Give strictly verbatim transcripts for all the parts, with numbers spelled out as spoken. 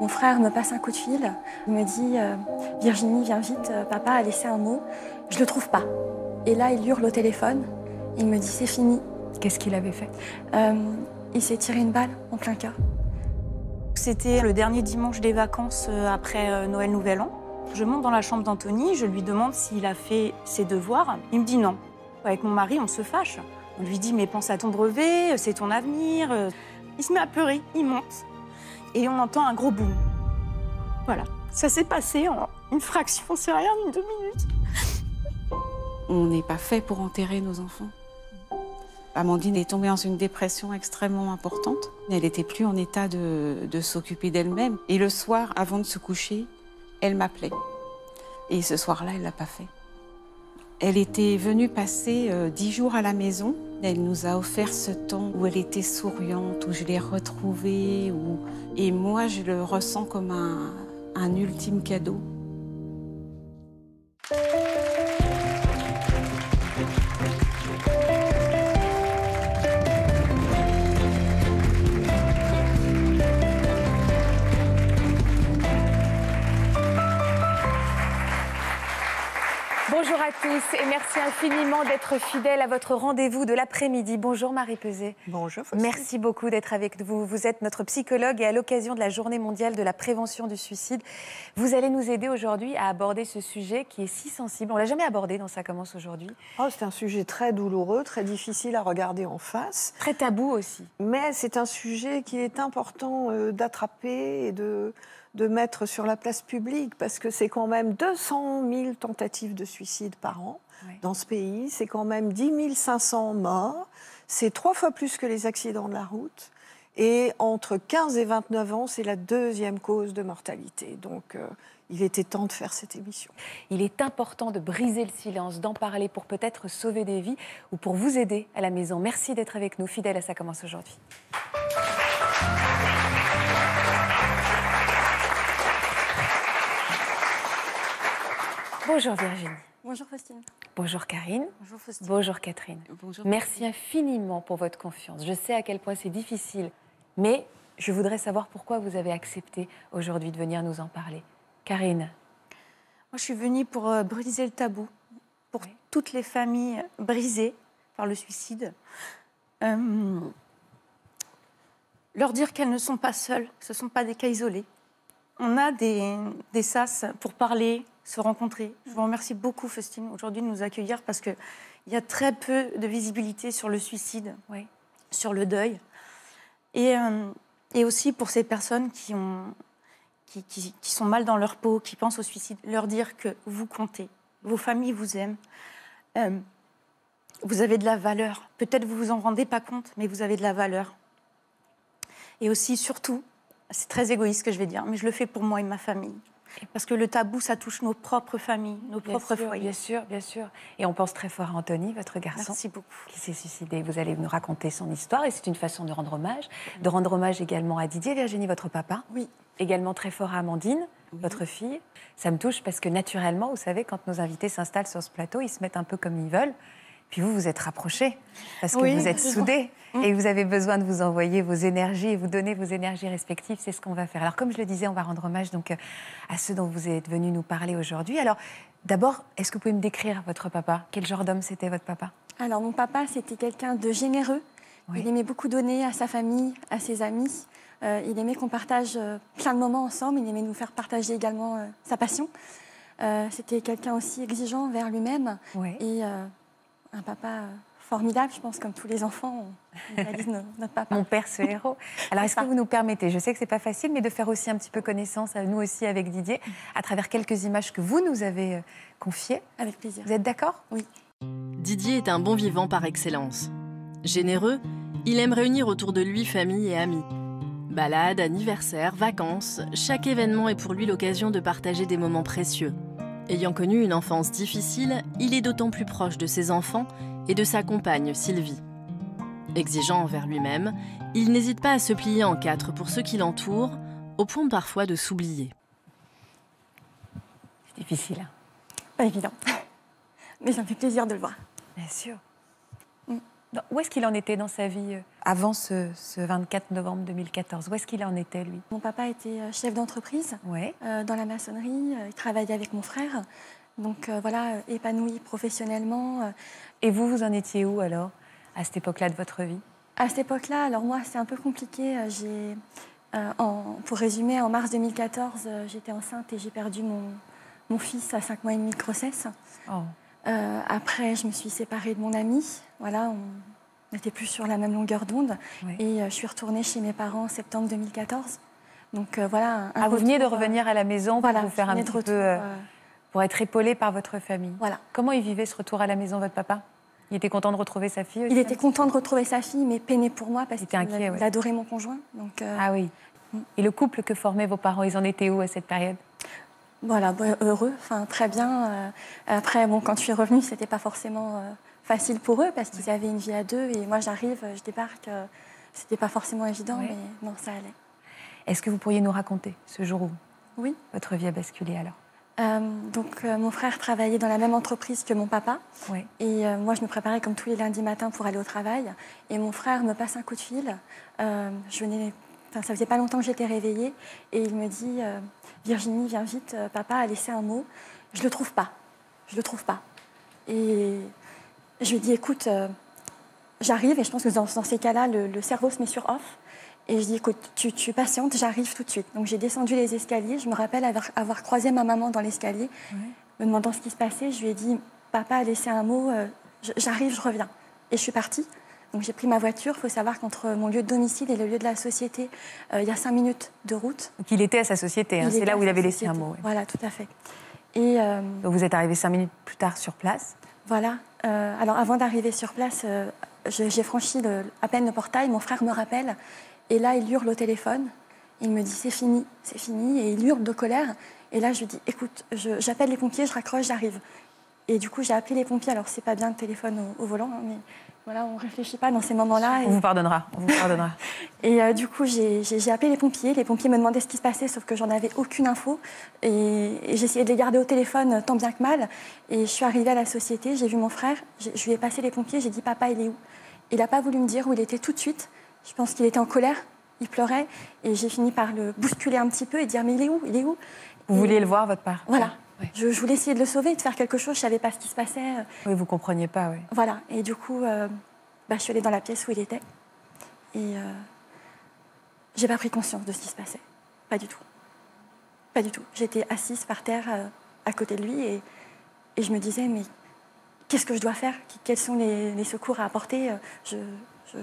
Mon frère me passe un coup de fil, il me dit euh, « Virginie, viens vite, papa a laissé un mot, je le trouve pas ». Et là, il hurle au téléphone, il me dit « c'est fini ». Qu'est-ce qu'il avait fait? euh, Il s'est tiré une balle en plein cœur. C'était le dernier dimanche des vacances après Noël Nouvel An. Je monte dans la chambre d'Anthony, je lui demande s'il a fait ses devoirs. Il me dit non. Avec mon mari, on se fâche. On lui dit « mais pense à ton brevet, c'est ton avenir ». Il se met à pleurer, il monte. Et on entend un gros boum. Voilà, ça s'est passé en une fraction, c'est rien, une deux minutes. On n'est pas fait pour enterrer nos enfants. Amandine est tombée dans une dépression extrêmement importante. Elle n'était plus en état de, de s'occuper d'elle-même. Et le soir, avant de se coucher, elle m'appelait. Et ce soir-là, elle ne l'a pas fait. Elle était venue passer euh, dix jours à la maison. Elle nous a offert ce temps où elle était souriante, où je l'ai retrouvée. Où... Et moi, je le ressens comme un, un ultime cadeau. Bonjour à tous et merci infiniment d'être fidèles à votre rendez-vous de l'après-midi. Bonjour Marie Peset. Bonjour Faustine. Merci beaucoup d'être avec vous. Vous êtes notre psychologue et à l'occasion de la Journée mondiale de la prévention du suicide, vous allez nous aider aujourd'hui à aborder ce sujet qui est si sensible. On ne l'a jamais abordé dans Ça commence aujourd'hui. Oh, c'est un sujet très douloureux, très difficile à regarder en face. Très tabou aussi. Mais c'est un sujet qu'il est important euh, d'attraper et de... de mettre sur la place publique, parce que c'est quand même deux cent mille tentatives de suicide par an oui. dans ce pays, c'est quand même dix mille cinq cents morts, c'est trois fois plus que les accidents de la route, et entre quinze et vingt-neuf ans, c'est la deuxième cause de mortalité. Donc, euh, il était temps de faire cette émission. Il est important de briser le silence, d'en parler pour peut-être sauver des vies ou pour vous aider à la maison. Merci d'être avec nous, fidèles à Ça commence aujourd'hui. Bonjour Virginie. Bonjour Faustine. Bonjour Karine. Bonjour Faustine. Bonjour Catherine. Bonjour. Merci infiniment pour votre confiance. Je sais à quel point c'est difficile, mais je voudrais savoir pourquoi vous avez accepté aujourd'hui de venir nous en parler. Karine. Moi, je suis venue pour euh, briser le tabou, pour oui. toutes les familles brisées par le suicide. Euh, leur dire qu'elles ne sont pas seules, ce ne sont pas des cas isolés. On a des, des sas pour parler, se rencontrer. Je vous remercie beaucoup, Faustine, aujourd'hui de nous accueillir parce qu'il y a très peu de visibilité sur le suicide, oui. sur le deuil. Et, euh, et aussi pour ces personnes qui, ont, qui, qui, qui sont mal dans leur peau, qui pensent au suicide, leur dire que vous comptez, vos familles vous aiment, euh, vous avez de la valeur. Peut-être vous vous en rendez pas compte, mais vous avez de la valeur. Et aussi, surtout, c'est très égoïste ce que je vais dire, mais je le fais pour moi et ma famille. Parce que le tabou, ça touche nos propres familles, nos bien propres sûr, foyers. Bien sûr, bien sûr. Et on pense très fort à Anthony, votre garçon. Merci beaucoup. Qui s'est suicidé. Vous allez nous raconter son histoire et c'est une façon de rendre hommage. De rendre hommage également à Didier, Virginie, votre papa. Oui. Également très fort à Amandine, oui. votre fille. Ça me touche parce que naturellement, vous savez, quand nos invités s'installent sur ce plateau, ils se mettent un peu comme ils veulent. Puis vous, vous êtes rapprochés, parce que oui, vous êtes soudés et vous avez besoin de vous envoyer vos énergies et vous donner vos énergies respectives. C'est ce qu'on va faire. Alors, comme je le disais, on va rendre hommage donc, à ceux dont vous êtes venus nous parler aujourd'hui. Alors, d'abord, est-ce que vous pouvez me décrire votre papa? Quel genre d'homme c'était, votre papa? Alors, mon papa, c'était quelqu'un de généreux. Oui. Il aimait beaucoup donner à sa famille, à ses amis. Euh, il aimait qu'on partage euh, plein de moments ensemble. Il aimait nous faire partager également euh, sa passion. Euh, c'était quelqu'un aussi exigeant envers lui-même. Oui. Et... Euh, un papa formidable, je pense, comme tous les enfants, on réalise notre papa. Mon père, ce héros. Alors, est-ce que vous nous permettez, je sais que ce n'est pas facile, mais de faire aussi un petit peu connaissance, nous aussi, avec Didier, à travers quelques images que vous nous avez confiées. Avec plaisir. Vous êtes d'accord? Oui. Didier est un bon vivant par excellence. Généreux, il aime réunir autour de lui famille et amis. Balades, anniversaires, vacances, chaque événement est pour lui l'occasion de partager des moments précieux. Ayant connu une enfance difficile, il est d'autant plus proche de ses enfants et de sa compagne Sylvie. Exigeant envers lui-même, il n'hésite pas à se plier en quatre pour ceux qui l'entourent, au point parfois de s'oublier. C'est difficile. Hein? Pas évident. Mais ça me fait plaisir de le voir. Bien sûr. Mm. Où est-ce qu'il en était dans sa vie avant ce, ce vingt-quatre novembre deux mille quatorze? Où est-ce qu'il en était, lui? Mon papa était chef d'entreprise ouais. euh, dans la maçonnerie. Il travaillait avec mon frère. Donc euh, voilà, épanoui professionnellement. Et vous, vous en étiez où alors, à cette époque-là de votre vie? À cette époque-là, alors moi, c'est un peu compliqué. J'ai, euh, en, pour résumer, en mars deux mille quatorze, euh, j'étais enceinte et j'ai perdu mon, mon fils à cinq mois et demi de grossesse. Oh. Euh, après, je me suis séparée de mon ami. Voilà, on n'était plus sur la même longueur d'onde. Oui. Et euh, je suis retournée chez mes parents en septembre deux mille quatorze. Donc euh, voilà. Un, un ah, vous veniez de revenir à la maison pour voilà, vous faire un petit retour, peu, euh, pour être épaulé par votre famille. Voilà. Comment il vivait ce retour à la maison, votre papa? Il était content de retrouver sa fille aussi? Il était content de retrouver sa fille, mais peiné pour moi parce qu'il inquiet, ouais. adorait mon conjoint. Donc, euh... Ah oui. Et le couple que formaient vos parents, ils en étaient où à cette période? Voilà, heureux, enfin très bien. Après, bon, quand je suis revenue, c'était pas forcément facile pour eux parce qu'ils avaient une vie à deux et moi j'arrive, je débarque, c'était pas forcément évident, oui. mais non, ça allait. Est-ce que vous pourriez nous raconter ce jour où oui. votre vie a basculé alors? Euh, donc euh, mon frère travaillait dans la même entreprise que mon papa oui. et euh, moi je me préparais comme tous les lundis matins pour aller au travail et mon frère me passe un coup de fil. Euh, je venais, enfin ça faisait pas longtemps que j'étais réveillée et il me dit euh, Virginie, viens vite, euh, papa a laissé un mot. Je le trouve pas, je le trouve pas. Et je lui dis écoute, euh, j'arrive et je pense que dans, dans ces cas-là le, le cerveau se met sur off. Et je dis, écoute, tu, tu patientes, j'arrive tout de suite. Donc j'ai descendu les escaliers. Je me rappelle avoir, avoir croisé ma maman dans l'escalier, oui. me demandant ce qui se passait. Je lui ai dit, papa a laissé un mot, euh, j'arrive, je reviens. Et je suis partie. Donc j'ai pris ma voiture. Il faut savoir qu'entre mon lieu de domicile et le lieu de la société, euh, il y a cinq minutes de route. Donc il était à sa société, hein. C'est là où il avait laissé un mot. Oui. Voilà, tout à fait. Et, euh, Donc vous êtes arrivé cinq minutes plus tard sur place. Voilà. Euh, alors avant d'arriver sur place, euh, j'ai franchi le, à peine le portail. Mon frère me rappelle. Et là, il hurle au téléphone. Il me dit, c'est fini, c'est fini. Et il hurle de colère. Et là, je lui dis, écoute, j'appelle les pompiers, je raccroche, j'arrive. Et du coup, j'ai appelé les pompiers. Alors, c'est pas bien le téléphone au, au volant, hein, mais voilà, on réfléchit pas dans ces moments-là. On et... vous pardonnera, on vous pardonnera. Et euh, du coup, j'ai appelé les pompiers. Les pompiers me demandaient ce qui se passait, sauf que j'en avais aucune info. Et, et j'ai essayé de les garder au téléphone tant bien que mal. Et je suis arrivée à la société, j'ai vu mon frère. Je lui ai passé les pompiers, j'ai dit, papa, il est où? Il n'a pas voulu me dire où il était tout de suite. Je pense qu'il était en colère, il pleurait, et j'ai fini par le bousculer un petit peu et dire « mais il est où? Il est où ?» Vous et... vouliez le voir, votre père? Voilà. Oui. Je, je voulais essayer de le sauver, de faire quelque chose, je ne savais pas ce qui se passait. Oui, vous ne compreniez pas, oui. Voilà, et du coup, euh, bah, je suis allée dans la pièce où il était, et euh, je n'ai pas pris conscience de ce qui se passait. Pas du tout. Pas du tout. J'étais assise par terre euh, à côté de lui, et, et je me disais « mais qu'est-ce que je dois faire? Quels sont les, les secours à apporter ?» je, je...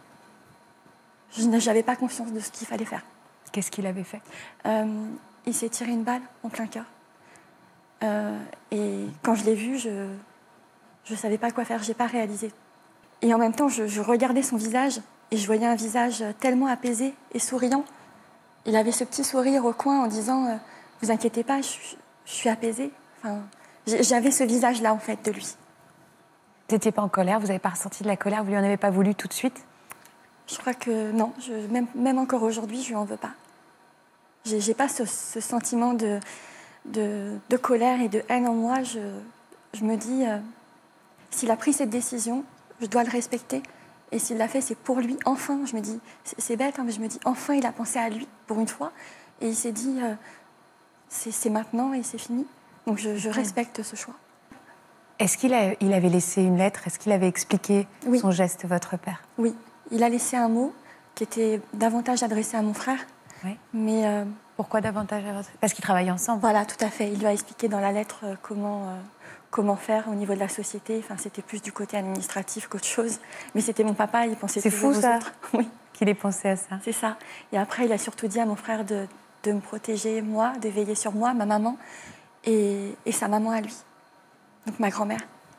Je n'avais pas conscience de ce qu'il fallait faire. Qu'est-ce qu'il avait fait? euh, Il s'est tiré une balle en plein cœur. Euh, et quand je l'ai vu, je ne savais pas quoi faire, je n'ai pas réalisé. Et en même temps, je, je regardais son visage et je voyais un visage tellement apaisé et souriant. Il avait ce petit sourire au coin en disant euh, « Vous inquiétez pas, je, je suis apaisée. » Enfin, j'avais ce visage-là, en fait, de lui. Vous n'étiez pas en colère? Vous n'avez pas ressenti de la colère? Vous lui en avez pas voulu tout de suite? Je crois que non, je, même, même encore aujourd'hui, je ne lui en veux pas. Je n'ai pas ce, ce sentiment de, de, de colère et de haine en moi. Je, je me dis, euh, s'il a pris cette décision, je dois le respecter. Et s'il l'a fait, c'est pour lui. Enfin, je me dis, c'est bête, hein, mais je me dis, enfin, il a pensé à lui pour une fois. Et il s'est dit, euh, c'est maintenant et c'est fini. Donc je, je respecte ce choix. Est-ce qu'il il avait laissé une lettre? Est-ce qu'il avait expliqué oui. son geste, votre père? Oui. Il a laissé un mot qui était davantage adressé à mon frère. Oui. Mais euh, pourquoi davantage adressé? Parce qu'ils travaillaient ensemble. Voilà, tout à fait. Il lui a expliqué dans la lettre euh, comment, euh, comment faire au niveau de la société. Enfin, c'était plus du côté administratif qu'autre chose. Mais c'était mon papa, il pensait toujours aux autres. C'est fou, ça, oui. qu'il ait pensé à ça. C'est ça. Et après, il a surtout dit à mon frère de, de me protéger, moi, de veiller sur moi, ma maman, et, et sa maman à lui. Donc ma grand-mère.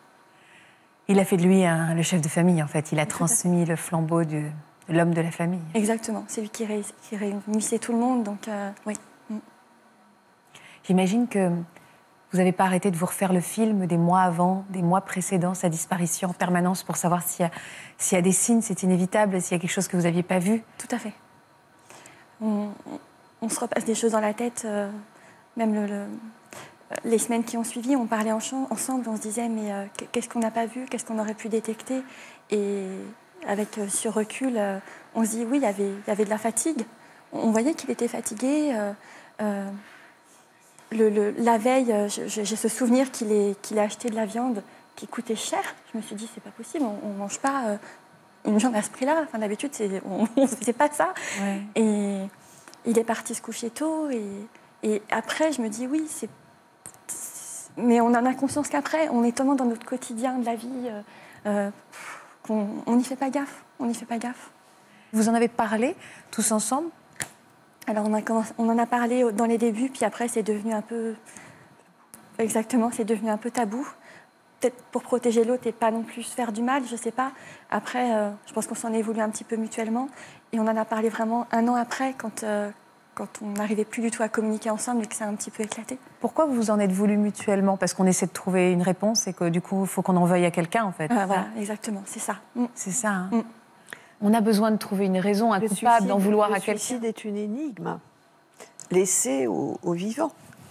Il a fait de lui un, le chef de famille, en fait. Il a transmis le flambeau du, de l'homme de la famille. Exactement. C'est lui qui, ré, qui réunissait tout le monde, donc euh, oui. Mm. J'imagine que vous n'avez pas arrêté de vous refaire le film des mois avant, des mois précédents, sa disparition en permanence, pour savoir s'il y a, s'il y a des signes, c'est inévitable, s'il y a quelque chose que vous n'aviez pas vu. Tout à fait. On, on, on se repasse des choses dans la tête, euh, même le... le les semaines qui ont suivi, on parlait en ensemble, on se disait mais euh, qu'est-ce qu'on n'a pas vu, qu'est-ce qu'on aurait pu détecter. Et avec euh, ce recul, euh, on se dit oui, il y avait, il y avait de la fatigue. On voyait qu'il était fatigué. Euh, euh, le, le, la veille, j'ai ce souvenir qu'il ait, qu'il ait acheté de la viande qui coûtait cher. Je me suis dit c'est pas possible, on ne mange pas euh, une viande à ce prix-là. Enfin, d'habitude, on ne faisait pas de ça. Ouais. Et il est parti se coucher tôt. Et, et après, je me dis oui, c'est... Mais on en a conscience qu'après, on est tellement dans notre quotidien de la vie euh, euh, qu'on n'y fait pas gaffe. On n'y fait pas gaffe. Vous en avez parlé tous ensemble? Alors on, a commencé, on en a parlé dans les débuts, puis après c'est devenu un peu... Exactement, c'est devenu un peu tabou. Peut-être pour protéger l'autre et pas non plus se faire du mal, je ne sais pas. Après, euh, je pense qu'on s'en est voulu un petit peu mutuellement. Et on en a parlé vraiment un an après, quand... Euh, quand on n'arrivait plus du tout à communiquer ensemble et que ça a un petit peu éclaté. Pourquoi vous vous en êtes voulu mutuellement? Parce qu'on essaie de trouver une réponse et que du coup, il faut qu'on en veuille à quelqu'un, en fait. Ah, voilà, exactement, c'est ça. Mm. C'est ça. Hein. Mm. On a besoin de trouver une raison, un le coupable, d'en vouloir à quelqu'un. Le suicide est une énigme laissée aux, aux vivants.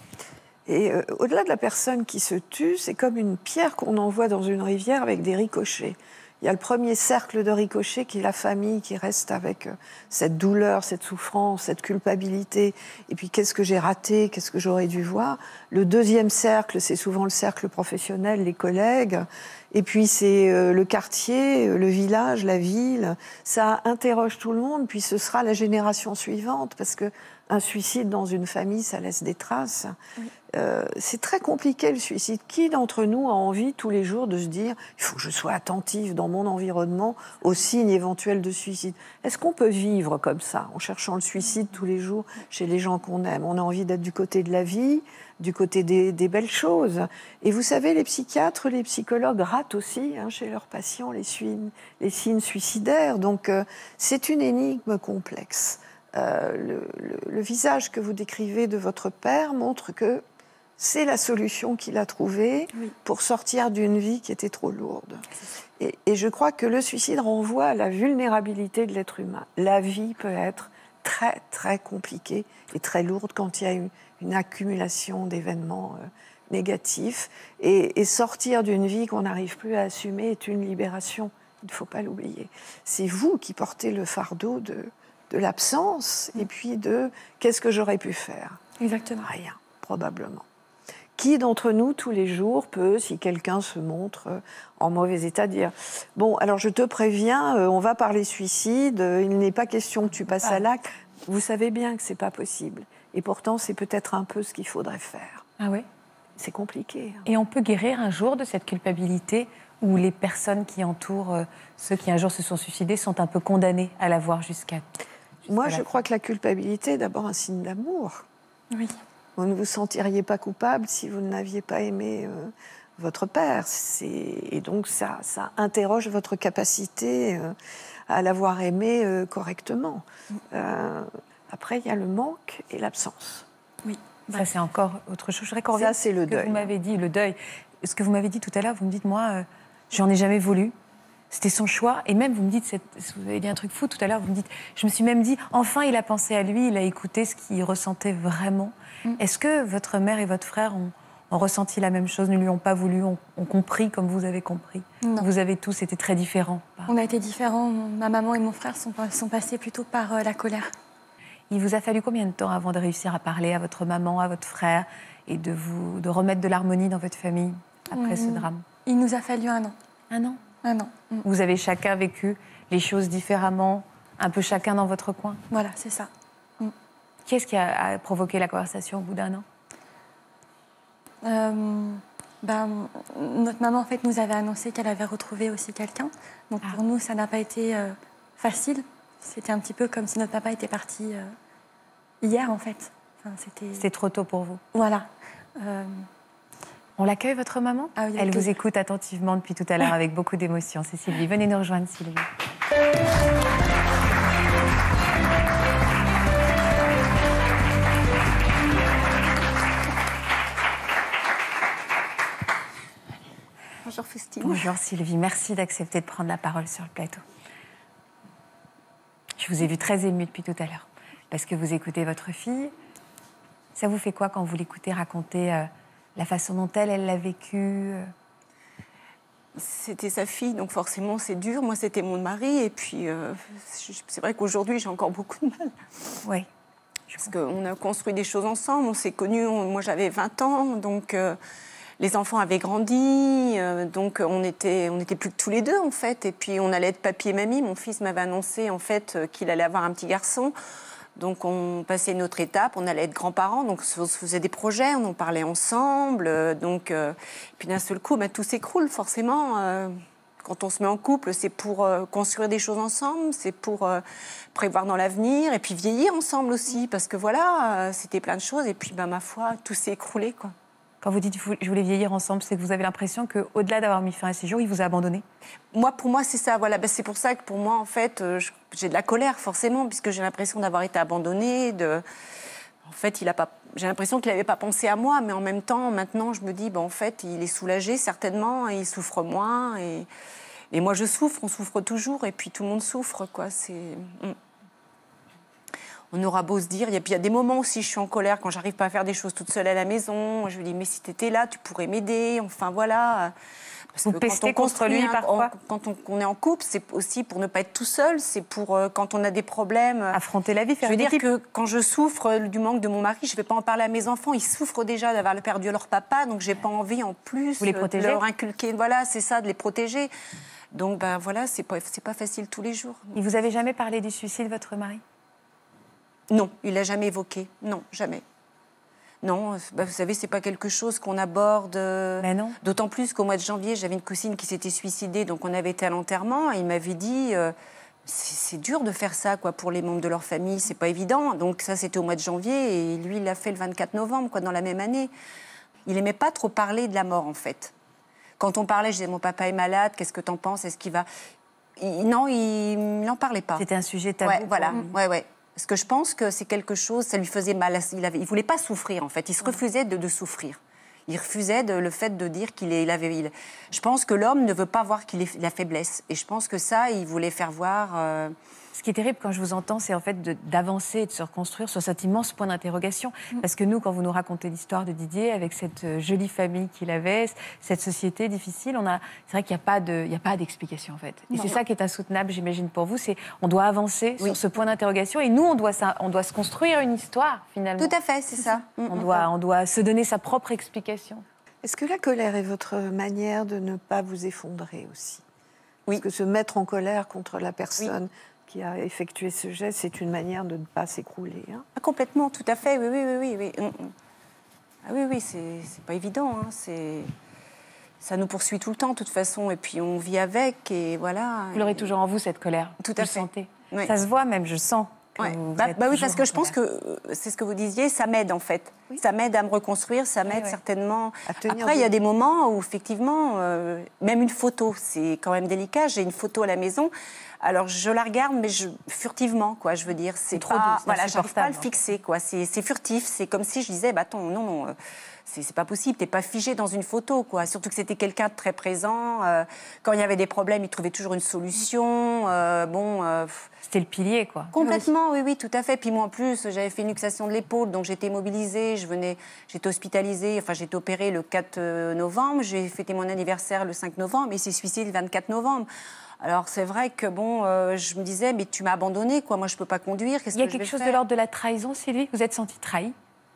Et euh, au-delà de la personne qui se tue, c'est comme une pierre qu'on envoie dans une rivière avec des ricochets. Il y a le premier cercle de ricochet qui est la famille qui reste avec cette douleur, cette souffrance, cette culpabilité. Et puis, qu'est-ce que j'ai raté? Qu'est-ce que j'aurais dû voir? Le deuxième cercle, c'est souvent le cercle professionnel, les collègues. Et puis, c'est le quartier, le village, la ville. Ça interroge tout le monde. Puis, ce sera la génération suivante. Parce qu'un suicide dans une famille, ça laisse des traces. Oui. Euh, c'est très compliqué le suicide. Qui d'entre nous a envie tous les jours de se dire il faut que je sois attentif dans mon environnement aux signes éventuels de suicide? Est-ce qu'on peut vivre comme ça, en cherchant le suicide tous les jours chez les gens qu'on aime? On a envie d'être du côté de la vie, du côté des, des belles choses. Et vous savez, les psychiatres, les psychologues ratent aussi hein, chez leurs patients les signes, les signes suicidaires. Donc euh, c'est une énigme complexe. Euh, le, le, le visage que vous décrivez de votre père montre que c'est la solution qu'il a trouvée oui. pour sortir d'une vie qui était trop lourde. Et, et je crois que le suicide renvoie à la vulnérabilité de l'être humain. La vie peut être très, très compliquée et très lourde quand il y a une, une accumulation d'événements euh, négatifs. Et, et sortir d'une vie qu'on n'arrive plus à assumer est une libération. Il ne faut pas l'oublier. C'est vous qui portez le fardeau de, de l'absence et puis de qu'est-ce que j'aurais pu faire? Exactement. Rien, probablement. Qui d'entre nous, tous les jours, peut, si quelqu'un se montre en mauvais état, dire « Bon, alors je te préviens, on va parler suicide, il n'est pas question que tu passes à l'acte. » Vous savez bien que ce n'est pas possible. Et pourtant, c'est peut-être un peu ce qu'il faudrait faire. Ah oui? C'est compliqué. Hein. Et on peut guérir un jour de cette culpabilité où les personnes qui entourent ceux qui un jour se sont suicidés sont un peu condamnées à la voir jusqu'à... jusqu'à Moi, je fin. crois que la culpabilité est d'abord un signe d'amour. Oui. Vous ne vous sentiriez pas coupable si vous n'aviez pas aimé euh, votre père. C'est... Et donc, ça, ça interroge votre capacité euh, à l'avoir aimé euh, correctement. Euh, après, il y a le manque et l'absence. Oui, ça, ouais. c'est encore autre chose. Je voudrais qu'on revienne ça, c'est le deuil. Vous m'avez dit, le deuil. Ce que vous m'avez dit tout à l'heure, vous me dites, moi, euh, j'en ai jamais voulu. C'était son choix. Et même, vous me dites, vous avez dit un truc fou tout à l'heure, vous me dites, je me suis même dit, enfin, il a pensé à lui, il a écouté ce qu'il ressentait vraiment. Mm. Est-ce que votre mère et votre frère ont, ont ressenti la même chose, ne lui ont pas voulu, ont, ont compris comme vous avez compris? Non. Vous avez tous été très différents. On a été différents. Ma maman et mon frère sont, sont passés plutôt par euh, la colère. Il vous a fallu combien de temps avant de réussir à parler à votre maman, à votre frère, et de, vous, de remettre de l'harmonie dans votre famille après mm. ce drame? Il nous a fallu un an. Un an? Un an. Mm. Vous avez chacun vécu les choses différemment, un peu chacun dans votre coin? Voilà, c'est ça. Mm. Qu'est-ce qui a, a provoqué la conversation au bout d'un an? euh, ben, Notre maman, en fait, nous avait annoncé qu'elle avait retrouvé aussi quelqu'un. Donc, ah. pour nous, ça n'a pas été euh, facile. C'était un petit peu comme si notre papa était parti euh, hier, en fait. Enfin, c'était... c'était trop tôt pour vous? Voilà. Euh... On l'accueille, votre maman? Ah oui, Elle okay. vous écoute attentivement depuis tout à l'heure avec beaucoup d'émotion. C'est Sylvie. Venez nous rejoindre, Sylvie. Bonjour Faustine. Bonjour Sylvie. Merci d'accepter de prendre la parole sur le plateau. Je vous ai vu très émue depuis tout à l'heure. Parce que vous écoutez votre fille. Ça vous fait quoi quand vous l'écoutez raconter euh, la façon dont elle, elle l'a vécu. C'était sa fille, donc forcément c'est dur. Moi, c'était mon mari, et puis euh, c'est vrai qu'aujourd'hui j'ai encore beaucoup de mal. Oui. Parce qu'on a construit des choses ensemble, on s'est connus, on, moi j'avais vingt ans, donc euh, les enfants avaient grandi, euh, donc on était, on était plus que tous les deux en fait. Et puis on allait être papy et mamie. Mon fils m'avait annoncé en fait qu'il allait avoir un petit garçon. Donc on passait une autre étape, on allait être grands-parents, donc on se faisait des projets, on en parlait ensemble. Euh, donc, euh, puis d'un seul coup, bah, tout s'écroule forcément. Euh, quand on se met en couple, c'est pour euh, construire des choses ensemble, c'est pour euh, prévoir dans l'avenir, et puis vieillir ensemble aussi, parce que voilà, euh, c'était plein de choses, et puis bah, ma foi, tout s'est écroulé, quoi. Quand vous dites « je voulais vieillir ensemble », c'est que vous avez l'impression qu'au-delà d'avoir mis fin à ces jours, il vous a abandonné? Moi, pour moi, c'est ça. Voilà. Ben, c'est pour ça que pour moi, en fait, euh, j'ai de la colère, forcément, puisque j'ai l'impression d'avoir été abandonnée. De... En fait, il a pas... j'ai l'impression qu'il n'avait pas pensé à moi, mais en même temps, maintenant, je me dis, ben, en fait, il est soulagé, certainement, et il souffre moins. Et, et moi, je souffre, on souffre toujours, et puis tout le monde souffre, quoi. C'est... On aura beau se dire, et puis il y a des moments aussi, je suis en colère quand j'arrive pas à faire des choses toute seule à la maison. Je lui dis, mais si tu étais là, tu pourrais m'aider. Enfin, voilà. Parce Vous que pestez quand on contre lui, un, parfois on, Quand on, on est en couple, c'est aussi pour ne pas être tout seul. C'est pour euh, quand on a des problèmes. Affronter la vie, faire Je veux une dire équipe. que quand je souffre du manque de mon mari, je ne vais pas en parler à mes enfants. Ils souffrent déjà d'avoir perdu leur papa, donc j'ai pas envie en plus Vous les protégez. de leur inculquer. Voilà, c'est ça, de les protéger. Donc, ben voilà, c'est pas, c'est pas facile tous les jours. Et vous avez jamais parlé du suicide, votre mari? Non, il l'a jamais évoqué. Non, jamais. Non, bah vous savez, c'est pas quelque chose qu'on aborde. Mais non. D'autant plus qu'au mois de janvier, j'avais une cousine qui s'était suicidée, donc on avait été à l'enterrement, et il m'avait dit euh, c'est dur de faire ça, quoi, pour les membres de leur famille, c'est pas évident. Donc ça, c'était au mois de janvier, et lui, il l'a fait le vingt-quatre novembre, quoi, dans la même année. Il aimait pas trop parler de la mort, en fait. Quand on parlait, je disais mon papa est malade, qu'est-ce que t'en penses, est-ce qu'il va il, Non, il n'en parlait pas. C'était un sujet tabou. Ouais, voilà, ouais, ouais. Parce que je pense que c'est quelque chose, ça lui faisait mal. Il ne il voulait pas souffrir, en fait. Il se refusait de, de souffrir. Il refusait de, le fait de dire qu'il il avait... Il... Je pense que l'homme ne veut pas voir qu'il est la faiblesse. Et je pense que ça, il voulait faire voir... Euh... Ce qui est terrible quand je vous entends, c'est en fait de, d'avancer et de se reconstruire sur cet immense point d'interrogation. Mmh. Parce que nous, quand vous nous racontez l'histoire de Didier, avec cette jolie famille qu'il avait, cette société difficile, on a, c'est vrai qu'il n'y a pas de, il n'y a pas d'explication, en fait. Et non. C'est ça qui est insoutenable, j'imagine, pour vous. C'est on doit avancer oui. sur ce point d'interrogation. Et nous, on doit, ça, on doit se construire une histoire, finalement. Tout à fait, c'est ça. Mmh. On, doit, on doit se donner sa propre explication. Est-ce que la colère est votre manière de ne pas vous effondrer aussi? Oui. Parce que se mettre en colère contre la personne... Oui. qui a effectué ce geste, c'est une manière de ne pas s'écrouler. Hein. Ah, complètement, tout à fait, oui, oui, oui, oui. oui. Ah oui, oui, c'est, c'est pas évident. Hein. C'est... Ça nous poursuit tout le temps, de toute façon, et puis on vit avec, et voilà. Vous l'aurez et... toujours en vous, cette colère. Tout à vous fait. Sentez. Oui. Ça se voit même, je sens. Ouais. Bah, bah oui, parce que je pense que, c'est ce que vous disiez, ça m'aide en fait. Oui. Ça m'aide à me reconstruire, ça m'aide oui, oui. certainement... Après, il y a des moments où, effectivement, euh, même une photo, c'est quand même délicat. J'ai une photo à la maison, alors je la regarde, mais je, furtivement, quoi, je veux dire. C'est, c'est trop pas, doux, c'est voilà, j'arrive pas à le fixer, quoi. C'est, c'est furtif, c'est comme si je disais, bah attends, non, non... Euh, C'est, c'est pas possible, t'es pas figé dans une photo, quoi. Surtout que c'était quelqu'un de très présent. Euh, quand il y avait des problèmes, il trouvait toujours une solution. Euh, bon, euh, c'était le pilier, quoi. Complètement, oui, oui, tout à fait. Puis moi, en plus, j'avais fait une luxation de l'épaule, donc j'étais immobilisée. Je venais, j'étais hospitalisée. Enfin, j'ai été opérée le quatre novembre. J'ai fêté mon anniversaire le cinq novembre, et il s'est suicidé le vingt-quatre novembre. Alors c'est vrai que bon, euh, je me disais, mais tu m'as abandonnée, quoi. Moi, je peux pas conduire. Qu'est-ce il y a que je quelque vais chose faire de l'ordre de la trahison, Sylvie. Vous êtes sentie trahie?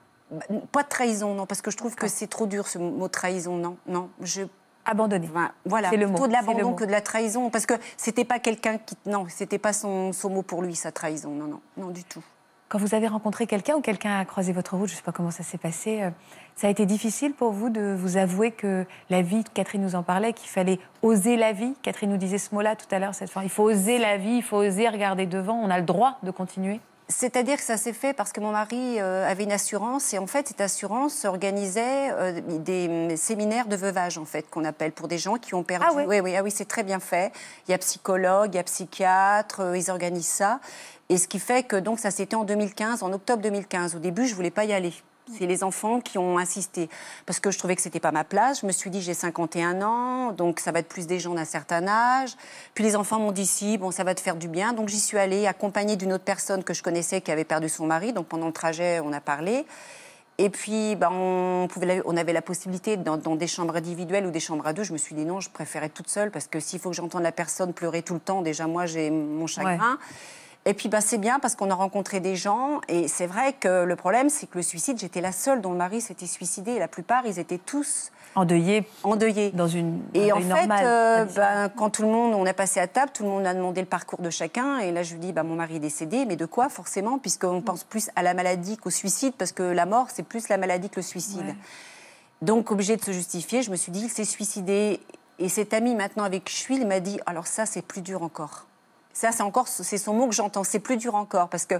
Pas de trahison, non, parce que je trouve que c'est trop dur, ce mot trahison, non, non. Je... Abandonné. Enfin, voilà, c'est le plutôt mot. de l'abandon que de la trahison, parce que c'était pas quelqu'un qui... Non, c'était pas son, son mot pour lui, sa trahison, non, non, non, du tout. Quand vous avez rencontré quelqu'un ou quelqu'un a croisé votre route, je sais pas comment ça s'est passé, euh, ça a été difficile pour vous de vous avouer que la vie, Catherine nous en parlait, qu'il fallait oser la vie. Catherine nous disait ce mot-là tout à l'heure, cette fois. Il faut oser la vie, il faut oser regarder devant, on a le droit de continuer. C'est-à-dire que ça s'est fait parce que mon mari euh, avait une assurance, et en fait, cette assurance organisait euh, des séminaires de veuvage, en fait, qu'on appelle, pour des gens qui ont perdu... Ah oui, oui, oui, ah oui, c'est très bien fait. Il y a psychologue, il y a psychiatre, euh, ils organisent ça. Et ce qui fait que donc, ça c'était en deux mille quinze, en octobre deux mille quinze. Au début, je ne voulais pas y aller. C'est les enfants qui ont insisté, parce que je trouvais que ce n'était pas ma place. Je me suis dit, j'ai cinquante et un ans, donc ça va être plus des gens d'un certain âge. Puis les enfants m'ont dit, si, bon, ça va te faire du bien. Donc j'y suis allée, accompagnée d'une autre personne que je connaissais qui avait perdu son mari. Donc pendant le trajet, on a parlé. Et puis, ben, on, pouvait, on avait la possibilité dans, dans des chambres individuelles ou des chambres à deux. Je me suis dit non, je préférais toute seule parce que s'il faut que j'entende la personne pleurer tout le temps, déjà moi j'ai mon chagrin. Ouais. Et puis ben, c'est bien parce qu'on a rencontré des gens. Et c'est vrai que le problème, c'est que le suicide, j'étais la seule dont le mari s'était suicidé. Et la plupart, ils étaient tous endeuillés. Endeuillés. Dans une Et en fait, normale, euh, ben, quand tout le monde, on a passé à table, tout le monde a demandé le parcours de chacun. Et là, je lui dis, ben, mon mari est décédé. Mais de quoi, forcément, puisqu'on pense plus à la maladie qu'au suicide, parce que la mort, c'est plus la maladie que le suicide. Ouais. Donc, obligé de se justifier, je me suis dit, il s'est suicidé. Et cet ami, maintenant, avec qui je suis, il m'a dit, alors ça, c'est plus dur encore. Ça, c'est encore, c'est son mot que j'entends, c'est plus dur encore. Parce que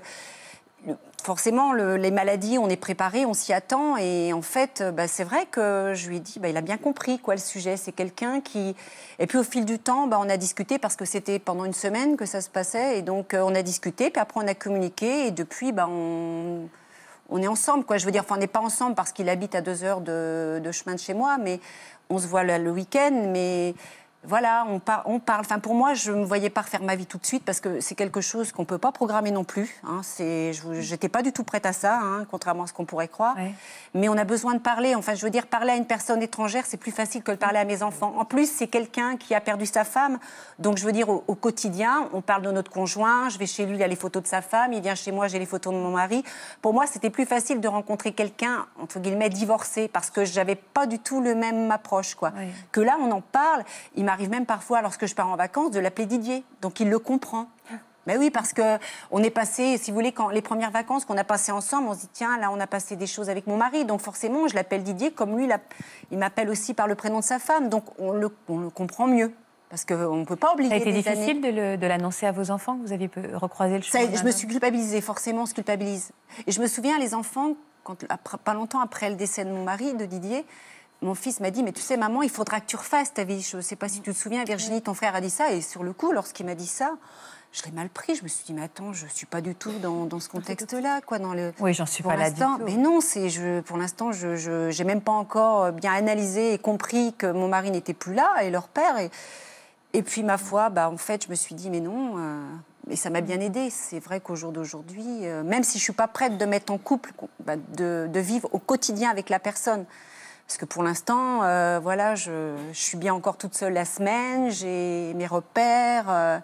forcément, le, les maladies, on est préparé, on s'y attend. Et en fait, bah, c'est vrai que je lui ai dit, bah, il a bien compris quoi, le sujet. C'est quelqu'un qui... Et puis au fil du temps, bah, on a discuté parce que c'était pendant une semaine que ça se passait. Et donc, euh, on a discuté, puis après, on a communiqué. Et depuis, bah, on... on est ensemble, quoi. Je veux dire, enfin, on n'est pas ensemble parce qu'il habite à deux heures de, de chemin de chez moi, mais on se voit le, le week-end. Mais... Voilà, on, par, on parle. Enfin, pour moi, je ne me voyais pas refaire ma vie tout de suite parce que c'est quelque chose qu'on ne peut pas programmer non plus. Hein. Je n'étais pas du tout prête à ça, hein, contrairement à ce qu'on pourrait croire. Ouais. Mais on a besoin de parler. Enfin, je veux dire, parler à une personne étrangère, c'est plus facile que de parler à mes enfants. En plus, c'est quelqu'un qui a perdu sa femme. Donc, je veux dire, au, au quotidien, on parle de notre conjoint. Je vais chez lui, il a les photos de sa femme. Il vient chez moi, j'ai les photos de mon mari. Pour moi, c'était plus facile de rencontrer quelqu'un, entre guillemets, divorcé, parce que je n'avais pas du tout le même approche, quoi. Ouais. Que là, on en parle. Il m'arrive même parfois, lorsque je pars en vacances, de l'appeler Didier. Donc, il le comprend. Ben oui, parce qu'on est passé, si vous voulez, quand les premières vacances qu'on a passées ensemble, on se dit, tiens, là, on a passé des choses avec mon mari. Donc, forcément, je l'appelle Didier, comme lui, il m'appelle aussi par le prénom de sa femme. Donc, on le, on le comprend mieux. Parce qu'on ne peut pas oublier. Ça a été des difficile années. de l'annoncer à vos enfants, que vous aviez recroisé le chemin? Je me suis culpabilisée, forcément, on se culpabilise. Et je me souviens, les enfants, quand, après, pas longtemps après le décès de mon mari, de Didier, mon fils m'a dit, mais tu sais, maman, il faudra que tu refasses ta vie. Je ne sais pas si tu te souviens, Virginie, ton frère a dit ça. Et sur le coup, lorsqu'il m'a dit ça, je l'ai mal pris. Je me suis dit, mais attends, je ne suis pas du tout dans, dans ce contexte-là. Quoi, dans le... Oui, j'en suis pour pas là du tout. Mais non, je, pour l'instant, je n'ai même pas encore bien analysé et compris que mon mari n'était plus là, et leur père. Et, et puis, ma foi, bah, en fait, je me suis dit, mais non... Euh... Et ça m'a bien aidée. C'est vrai qu'au jour d'aujourd'hui, euh, même si je ne suis pas prête de mettre en couple, bah, de, de vivre au quotidien avec la personne... Parce que pour l'instant, euh, voilà, je, je suis bien encore toute seule la semaine, j'ai mes repères. Euh,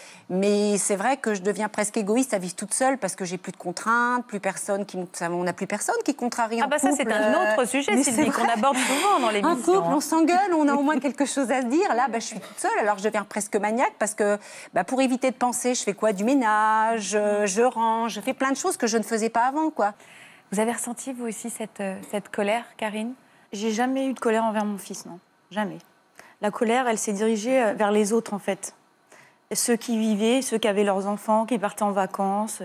mais c'est vrai que je deviens presque égoïste à vivre toute seule parce que j'ai plus de contraintes, plus personne qui, on n'a plus personne qui contrarie en couple. Ah bah ça, c'est un autre sujet, Sylvie, qu'on aborde souvent dans l'émission. Un couple, on s'engueule, on a au moins quelque chose à se dire. Là, bah, je suis toute seule, alors je deviens presque maniaque parce que bah, pour éviter de penser, je fais quoi? Du ménage, je, je range, je fais plein de choses que je ne faisais pas avant, quoi. Vous avez ressenti, vous aussi, cette, cette colère, Karine? J'ai jamais eu de colère envers mon fils, non. Jamais. La colère, elle s'est dirigée vers les autres, en fait. Ceux qui vivaient, ceux qui avaient leurs enfants, qui partaient en vacances.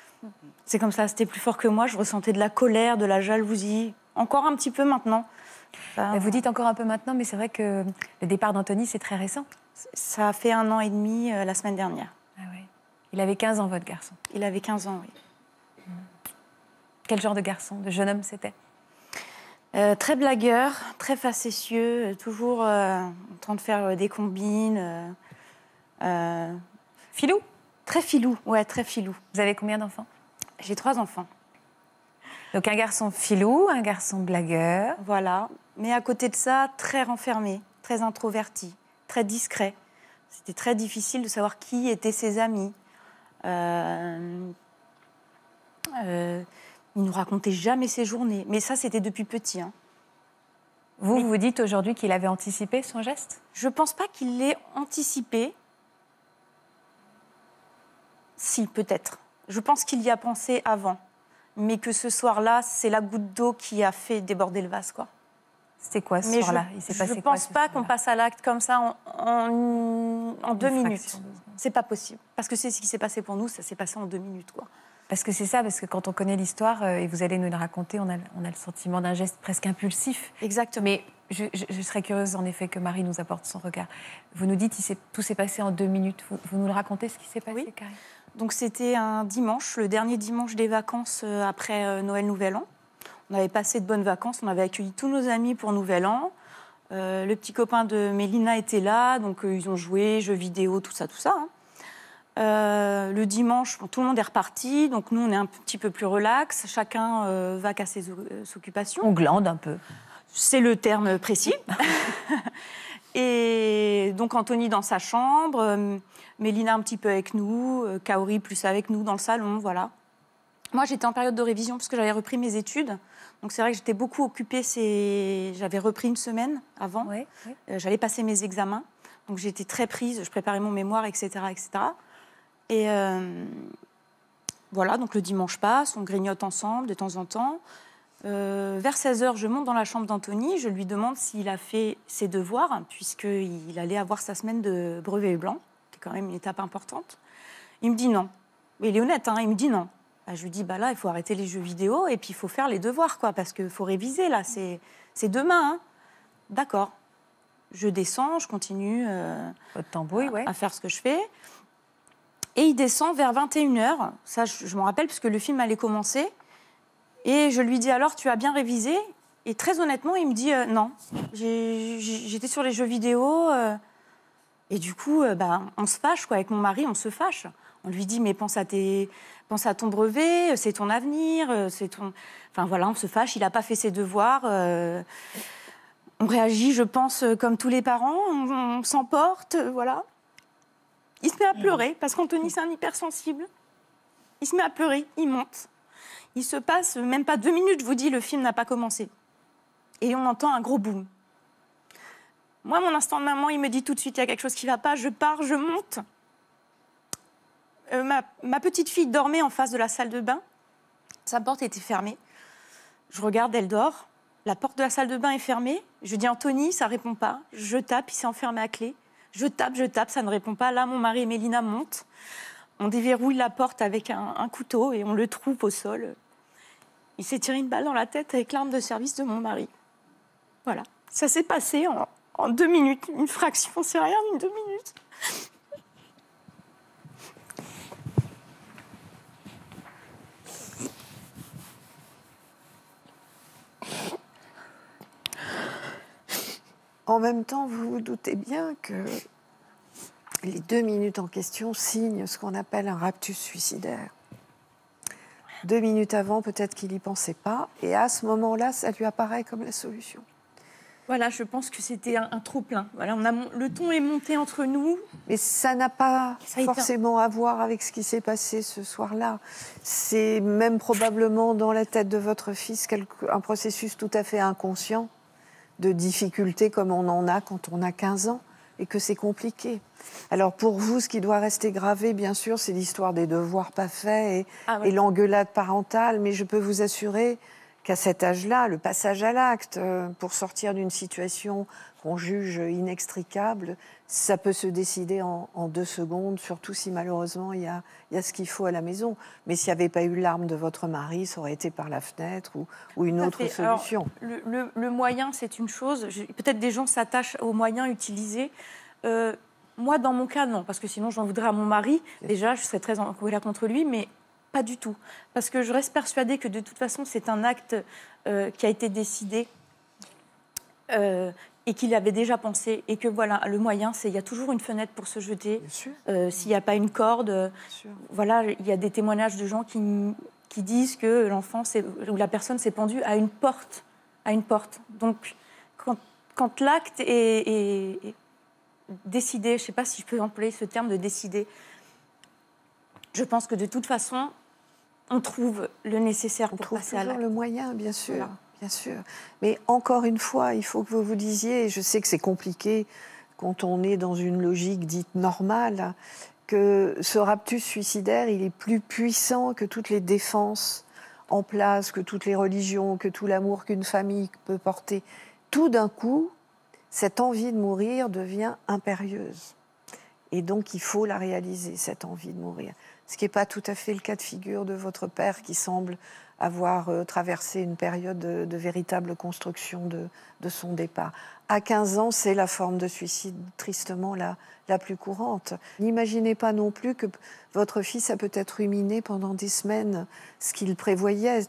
C'est comme ça, c'était plus fort que moi. Je ressentais de la colère, de la jalousie. Encore un petit peu maintenant. Ça... Vous dites encore un peu maintenant, mais c'est vrai que le départ d'Anthony, c'est très récent. Ça a fait un an et demi euh, la semaine dernière. Ah oui. Il avait quinze ans, votre garçon? Il avait quinze ans, oui. Mmh. Quel genre de garçon, de jeune homme c'était? Euh, très blagueur, très facétieux, euh, toujours euh, en train de faire euh, des combines. Euh, euh, filou? Très filou, ouais, très filou. Vous avez combien d'enfants? J'ai trois enfants. Donc un garçon filou, un garçon blagueur. Voilà, mais à côté de ça, très renfermé, très introverti, très discret. C'était très difficile de savoir qui étaient ses amis. Euh, euh, Il ne nous racontait jamais ses journées. Mais ça, c'était depuis petit. Hein. Vous, vous dites aujourd'hui qu'il avait anticipé son geste? Je ne pense pas qu'il l'ait anticipé. Si, peut-être. Je pense qu'il y a pensé avant. Mais que ce soir-là, c'est la goutte d'eau qui a fait déborder le vase, quoi. C'était quoi ce Mais soir-là? Je ne pense pas qu'on passe à l'acte comme ça en, en, en deux minutes. C'est pas possible. Parce que c'est ce qui s'est passé pour nous, ça s'est passé en deux minutes, quoi. Parce que c'est ça, parce que quand on connaît l'histoire, euh, et vous allez nous le raconter, on a, on a le sentiment d'un geste presque impulsif. Exactement. Mais je, je, je serais curieuse, en effet, que Marie nous apporte son regard. Vous nous dites, il tout s'est passé en deux minutes. Vous, vous nous le racontez, ce qui s'est passé, oui. Karine? Donc c'était un dimanche, le dernier dimanche des vacances euh, après euh, Noël, Nouvel An. On avait passé de bonnes vacances, on avait accueilli tous nos amis pour Nouvel An. Euh, le petit copain de Mélina était là, donc euh, ils ont joué, jeux vidéo, tout ça, tout ça. Hein. Euh, le dimanche, bon, tout le monde est reparti, donc nous, on est un petit peu plus relax. Chacun euh, va qu'à ses euh, occupations. On glande un peu. C'est le terme précis. Et donc, Anthony dans sa chambre, euh, Mélina un petit peu avec nous, euh, Kaori plus avec nous dans le salon, voilà. Moi, j'étais en période de révision parce que j'avais repris mes études. Donc, c'est vrai que j'étais beaucoup occupée. C'est... J'avais repris une semaine avant. Oui, oui. Euh, j'allais passer mes examens. Donc, j'étais très prise. Je préparais mon mémoire, et cetera, et cetera. Et euh, voilà, donc le dimanche passe, on grignote ensemble de temps en temps. Euh, vers seize heures, je monte dans la chambre d'Anthony. Je lui demande s'il a fait ses devoirs, puisqu'il allait avoir sa semaine de brevet blanc, qui est quand même une étape importante. Il me dit non. Mais il est honnête, hein, il me dit non. Bah, je lui dis, bah là, il faut arrêter les jeux vidéo et puis il faut faire les devoirs, quoi, parce qu'il faut réviser, là, c'est, c'est demain. Hein. D'accord. Je descends, je continue euh, Votre tambouille, à, ouais. à faire ce que je fais. Et il descend vers vingt et une heures. Ça, je, je m'en rappelle, puisque le film allait commencer. Et je lui dis, alors, tu as bien révisé? Et très honnêtement, il me dit, euh, non. J'ai, j'étais sur les jeux vidéo. Euh, et du coup, euh, bah, on se fâche, quoi. Avec mon mari, on se fâche. On lui dit, mais pense à, tes, pense à ton brevet, c'est ton avenir, c'est ton... Enfin, voilà, on se fâche, il n'a pas fait ses devoirs. Euh, on réagit, je pense, comme tous les parents. On, on s'emporte, voilà. Il se met à pleurer, parce qu'Anthony, c'est un hypersensible. Il se met à pleurer, il monte. Il se passe même pas deux minutes, je vous dis, le film n'a pas commencé. Et on entend un gros boom. Moi, mon instant de maman, il me dit tout de suite, il y a quelque chose qui ne va pas, je pars, je monte. Euh, ma, ma petite fille dormait en face de la salle de bain. Sa porte était fermée. Je regarde, elle dort. La porte de la salle de bain est fermée. Je dis, Anthony, ça ne répond pas. Je tape, il s'est enfermé à clé. Je tape, je tape, ça ne répond pas. Là, mon mari et Mélina montent. On déverrouille la porte avec un, un couteau et on le trouve au sol. Il s'est tiré une balle dans la tête avec l'arme de service de mon mari. Voilà. Ça s'est passé en, en deux minutes. Une fraction, c'est rien, une deux minutes. En même temps, vous vous doutez bien que les deux minutes en question signent ce qu'on appelle un raptus suicidaire. Deux minutes avant, peut-être qu'il n'y pensait pas, et à ce moment-là, ça lui apparaît comme la solution. Voilà, je pense que c'était un, un trop-plein. Voilà, on a, le ton est monté entre nous. Mais ça n'a pas ça forcément été... à voir avec ce qui s'est passé ce soir-là. C'est même probablement dans la tête de votre fils quelque, un processus tout à fait inconscient de difficultés comme on en a quand on a quinze ans et que c'est compliqué. Alors pour vous, ce qui doit rester gravé, bien sûr, c'est l'histoire des devoirs pas faits et, ah ouais. et l'engueulade parentale, mais je peux vous assurer qu'à cet âge-là, le passage à l'acte, euh, pour sortir d'une situation qu'on juge inextricable, ça peut se décider en, en deux secondes, surtout si malheureusement il y a, il y a ce qu'il faut à la maison. Mais s'il n'y avait pas eu l'arme de votre mari, ça aurait été par la fenêtre ou, ou une autre solution. Alors, le, le, le moyen, c'est une chose. Je, peut-être des gens s'attachent aux moyens utilisés. Euh, moi, dans mon cas, non, parce que sinon j'en voudrais à mon mari. Déjà, je serais très en colère contre lui, mais pas du tout. Parce que je reste persuadée que de toute façon, c'est un acte euh, qui a été décidé euh, et qu'il avait déjà pensé. Et que voilà, le moyen, c'est il y a toujours une fenêtre pour se jeter. Euh, s'il n'y a pas une corde, voilà, il y a des témoignages de gens qui, qui disent que l'enfant ou la personne s'est pendue à une porte. À une porte. Donc, quand, quand l'acte est, est, est décidé, je ne sais pas si je peux employer ce terme de décider, je pense que de toute façon, on trouve le nécessaire on pour trouve passer à l'acte. Le moyen, bien sûr, voilà. bien sûr. Mais encore une fois, il faut que vous vous disiez, et je sais que c'est compliqué quand on est dans une logique dite normale, que ce raptus suicidaire, il est plus puissant que toutes les défenses en place, que toutes les religions, que tout l'amour qu'une famille peut porter. Tout d'un coup, cette envie de mourir devient impérieuse. Et donc, il faut la réaliser, cette envie de mourir. Ce qui n'est pas tout à fait le cas de figure de votre père qui semble avoir euh, traversé une période de, de véritable construction de, de son départ. À quinze ans, c'est la forme de suicide tristement la, la plus courante. N'imaginez pas non plus que votre fils a peut-être ruminé pendant des semaines ce qu'il prévoyait.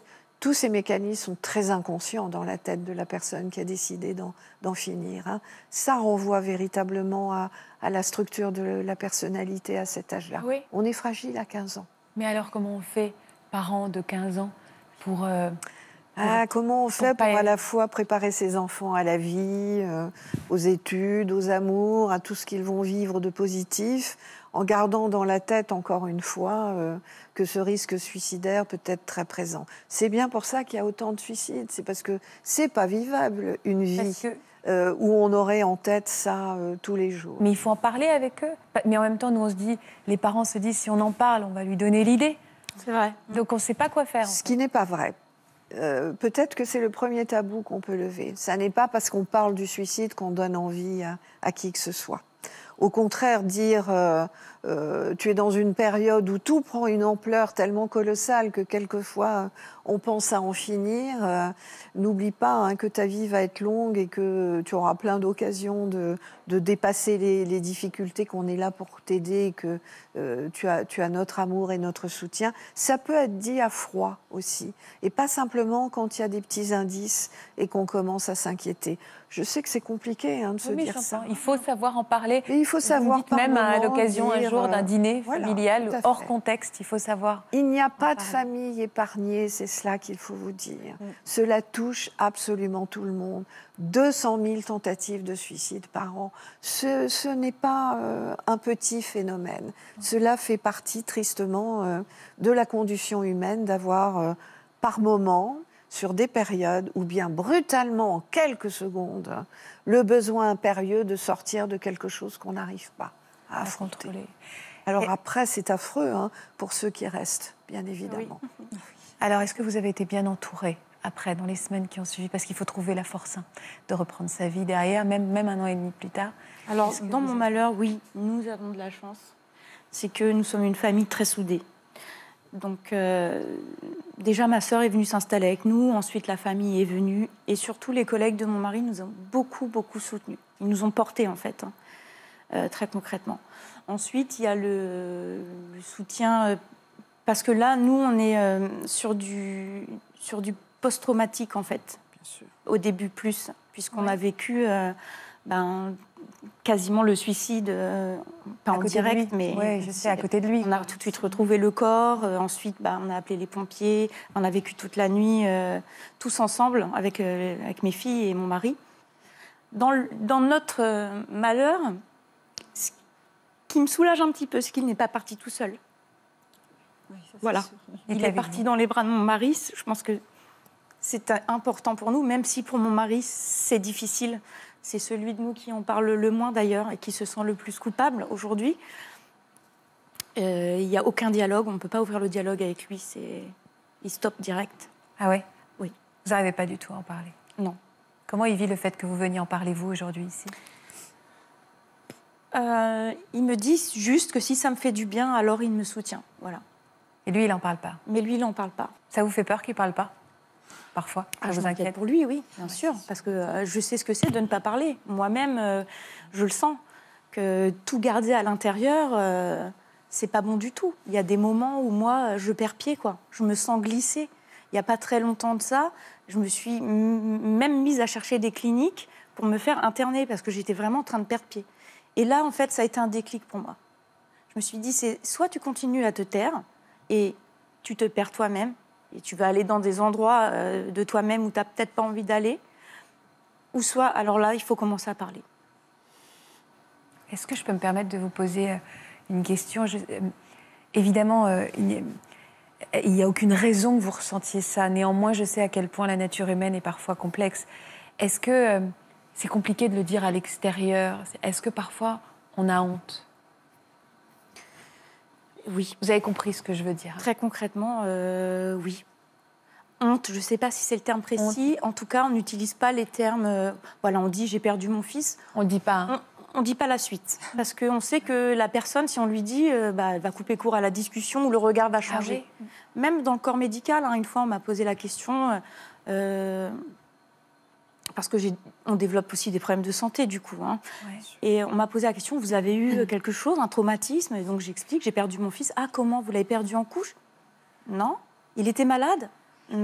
tous ces mécanismes sont très inconscients dans la tête de la personne qui a décidé d'en, d'en finir. Hein. Ça renvoie véritablement à, à la structure de la personnalité à cet âge-là. Oui. On est fragile à quinze ans. Mais alors, comment on fait, parents de quinze ans, pour... Euh, pour ah, comment on fait pour, pour pas... à la fois préparer ses enfants à la vie, euh, aux études, aux amours, à tout ce qu'ils vont vivre de positif, en gardant dans la tête, encore une fois, euh, que ce risque suicidaire peut être très présent. C'est bien pour ça qu'il y a autant de suicides. C'est parce que c'est pas vivable, une vie que... euh, où on aurait en tête ça euh, tous les jours. Mais il faut en parler avec eux. Mais en même temps, nous, on se dit, les parents se disent, si on en parle, on va lui donner l'idée. C'est vrai. Donc, on ne sait pas quoi faire. Ce qui n'est pas vrai. Euh, peut-être que c'est le premier tabou qu'on peut lever. Ça n'est pas parce qu'on parle du suicide qu'on donne envie à, à qui que ce soit. Au contraire, dire euh, euh, tu es dans une période où tout prend une ampleur tellement colossale que quelquefois on pense à en finir. Euh, n'oublie pas hein, que ta vie va être longue et que tu auras plein d'occasions de, de dépasser les, les difficultés, qu'on est là pour t'aider, et que euh, tu as, tu as notre amour et notre soutien. Ça peut être dit à froid aussi, et pas simplement quand il y a des petits indices et qu'on commence à s'inquiéter. Je sais que c'est compliqué hein, de se oui, dire ça. Il faut savoir en parler. Et il faut savoir par même moment à l'occasion dire, un jour d'un dîner voilà, familial hors contexte, il faut savoir. Il n'y a pas de famille épargnée, c'est cela qu'il faut vous dire. Mm. Cela touche absolument tout le monde. deux cent mille tentatives de suicide par an. Ce, ce n'est pas euh, un petit phénomène. Mm. Cela fait partie tristement euh, de la condition humaine d'avoir euh, par moment, sur des périodes ou bien brutalement, en quelques secondes, le besoin impérieux de sortir de quelque chose qu'on n'arrive pas à affronter. Alors Et... après, c'est affreux hein, pour ceux qui restent, bien évidemment. Oui. Alors, est-ce que vous avez été bien entourée après, dans les semaines qui ont suivi? Parce qu'il faut trouver la force hein, de reprendre sa vie derrière, même, même un an et demi plus tard. Alors, dans mon êtes... malheur, oui, nous avons de la chance. C'est que nous sommes une famille très soudée. Donc, euh, déjà, ma sœur est venue s'installer avec nous. Ensuite, la famille est venue. Et surtout, les collègues de mon mari nous ont beaucoup, beaucoup soutenus. Ils nous ont portés, en fait, hein, euh, très concrètement. Ensuite, il y a le, le soutien... Euh, parce que là, nous, on est euh, sur du, sur du post-traumatique, en fait. Bien sûr. Au début, plus. Puisqu'on ouais. a vécu... Euh, ben, quasiment le suicide, euh, pas en direct, mais ouais, je sais, à côté de lui. On a tout de suite retrouvé le corps. Euh, ensuite, bah, on a appelé les pompiers. On a vécu toute la nuit, euh, tous ensemble, avec, euh, avec mes filles et mon mari. Dans, le, dans notre euh, malheur, ce qui me soulage un petit peu, c'est qu'il n'est pas parti tout seul. Oui, ça, voilà. Il, Il est parti dans les bras de mon mari. Je pense que c'est important pour nous, même si pour mon mari, c'est difficile. C'est celui de nous qui en parle le moins d'ailleurs et qui se sent le plus coupable aujourd'hui. Euh, il n'y a aucun dialogue, on ne peut pas ouvrir le dialogue avec lui, c'est... il stoppe direct. Ah ouais? Oui. Vous n'arrivez pas du tout à en parler? Non. Comment il vit le fait que vous veniez en parler, vous, aujourd'hui, ici? euh, Il me dit juste que si ça me fait du bien, alors il me soutient. Voilà. Et lui, il n'en parle pas? Mais lui, il n'en parle pas. Ça vous fait peur qu'il ne parle pas? Parfois, ah, je m'inquiète pour lui, oui, bien sûr, parce que euh, je sais ce que c'est de ne pas parler. Moi-même, euh, je le sens, que tout garder à l'intérieur, euh, c'est pas bon du tout. Il y a des moments où moi, je perds pied, quoi. Je me sens glissée. Il n'y a pas très longtemps de ça, je me suis m- même mise à chercher des cliniques pour me faire interner, parce que j'étais vraiment en train de perdre pied. Et là, en fait, ça a été un déclic pour moi. Je me suis dit, c'est soit tu continues à te taire, et tu te perds toi-même, et tu vas aller dans des endroits euh, de toi-même où tu n'as peut-être pas envie d'aller, ou soit, alors là, il faut commencer à parler. Est-ce que je peux me permettre de vous poser une question? je, euh, Évidemment, euh, il n'y a, a aucune raison que vous ressentiez ça. Néanmoins, je sais à quel point la nature humaine est parfois complexe. Est-ce que euh, c'est compliqué de le dire à l'extérieur? Est-ce que parfois, on a honte? Oui. Vous avez compris ce que je veux dire? Très concrètement, euh, oui. Honte, je ne sais pas si c'est le terme précis. Honte. En tout cas, on n'utilise pas les termes... Euh, voilà, on dit « j'ai perdu mon fils ». On ne dit pas. Hein. On ne dit pas la suite. Parce qu'on sait que la personne, si on lui dit, euh, bah, elle va couper court à la discussion ou le regard va changer. Ah oui. Même dans le corps médical, hein, une fois, on m'a posé la question... Euh, parce que j'ai, on développe aussi des problèmes de santé, du coup. Hein. Ouais. Et on m'a posé la question, vous avez eu quelque chose, un traumatisme? Et donc j'explique, j'ai perdu mon fils. Ah, comment? Vous l'avez perdu en couche? Non. Il était malade? Non.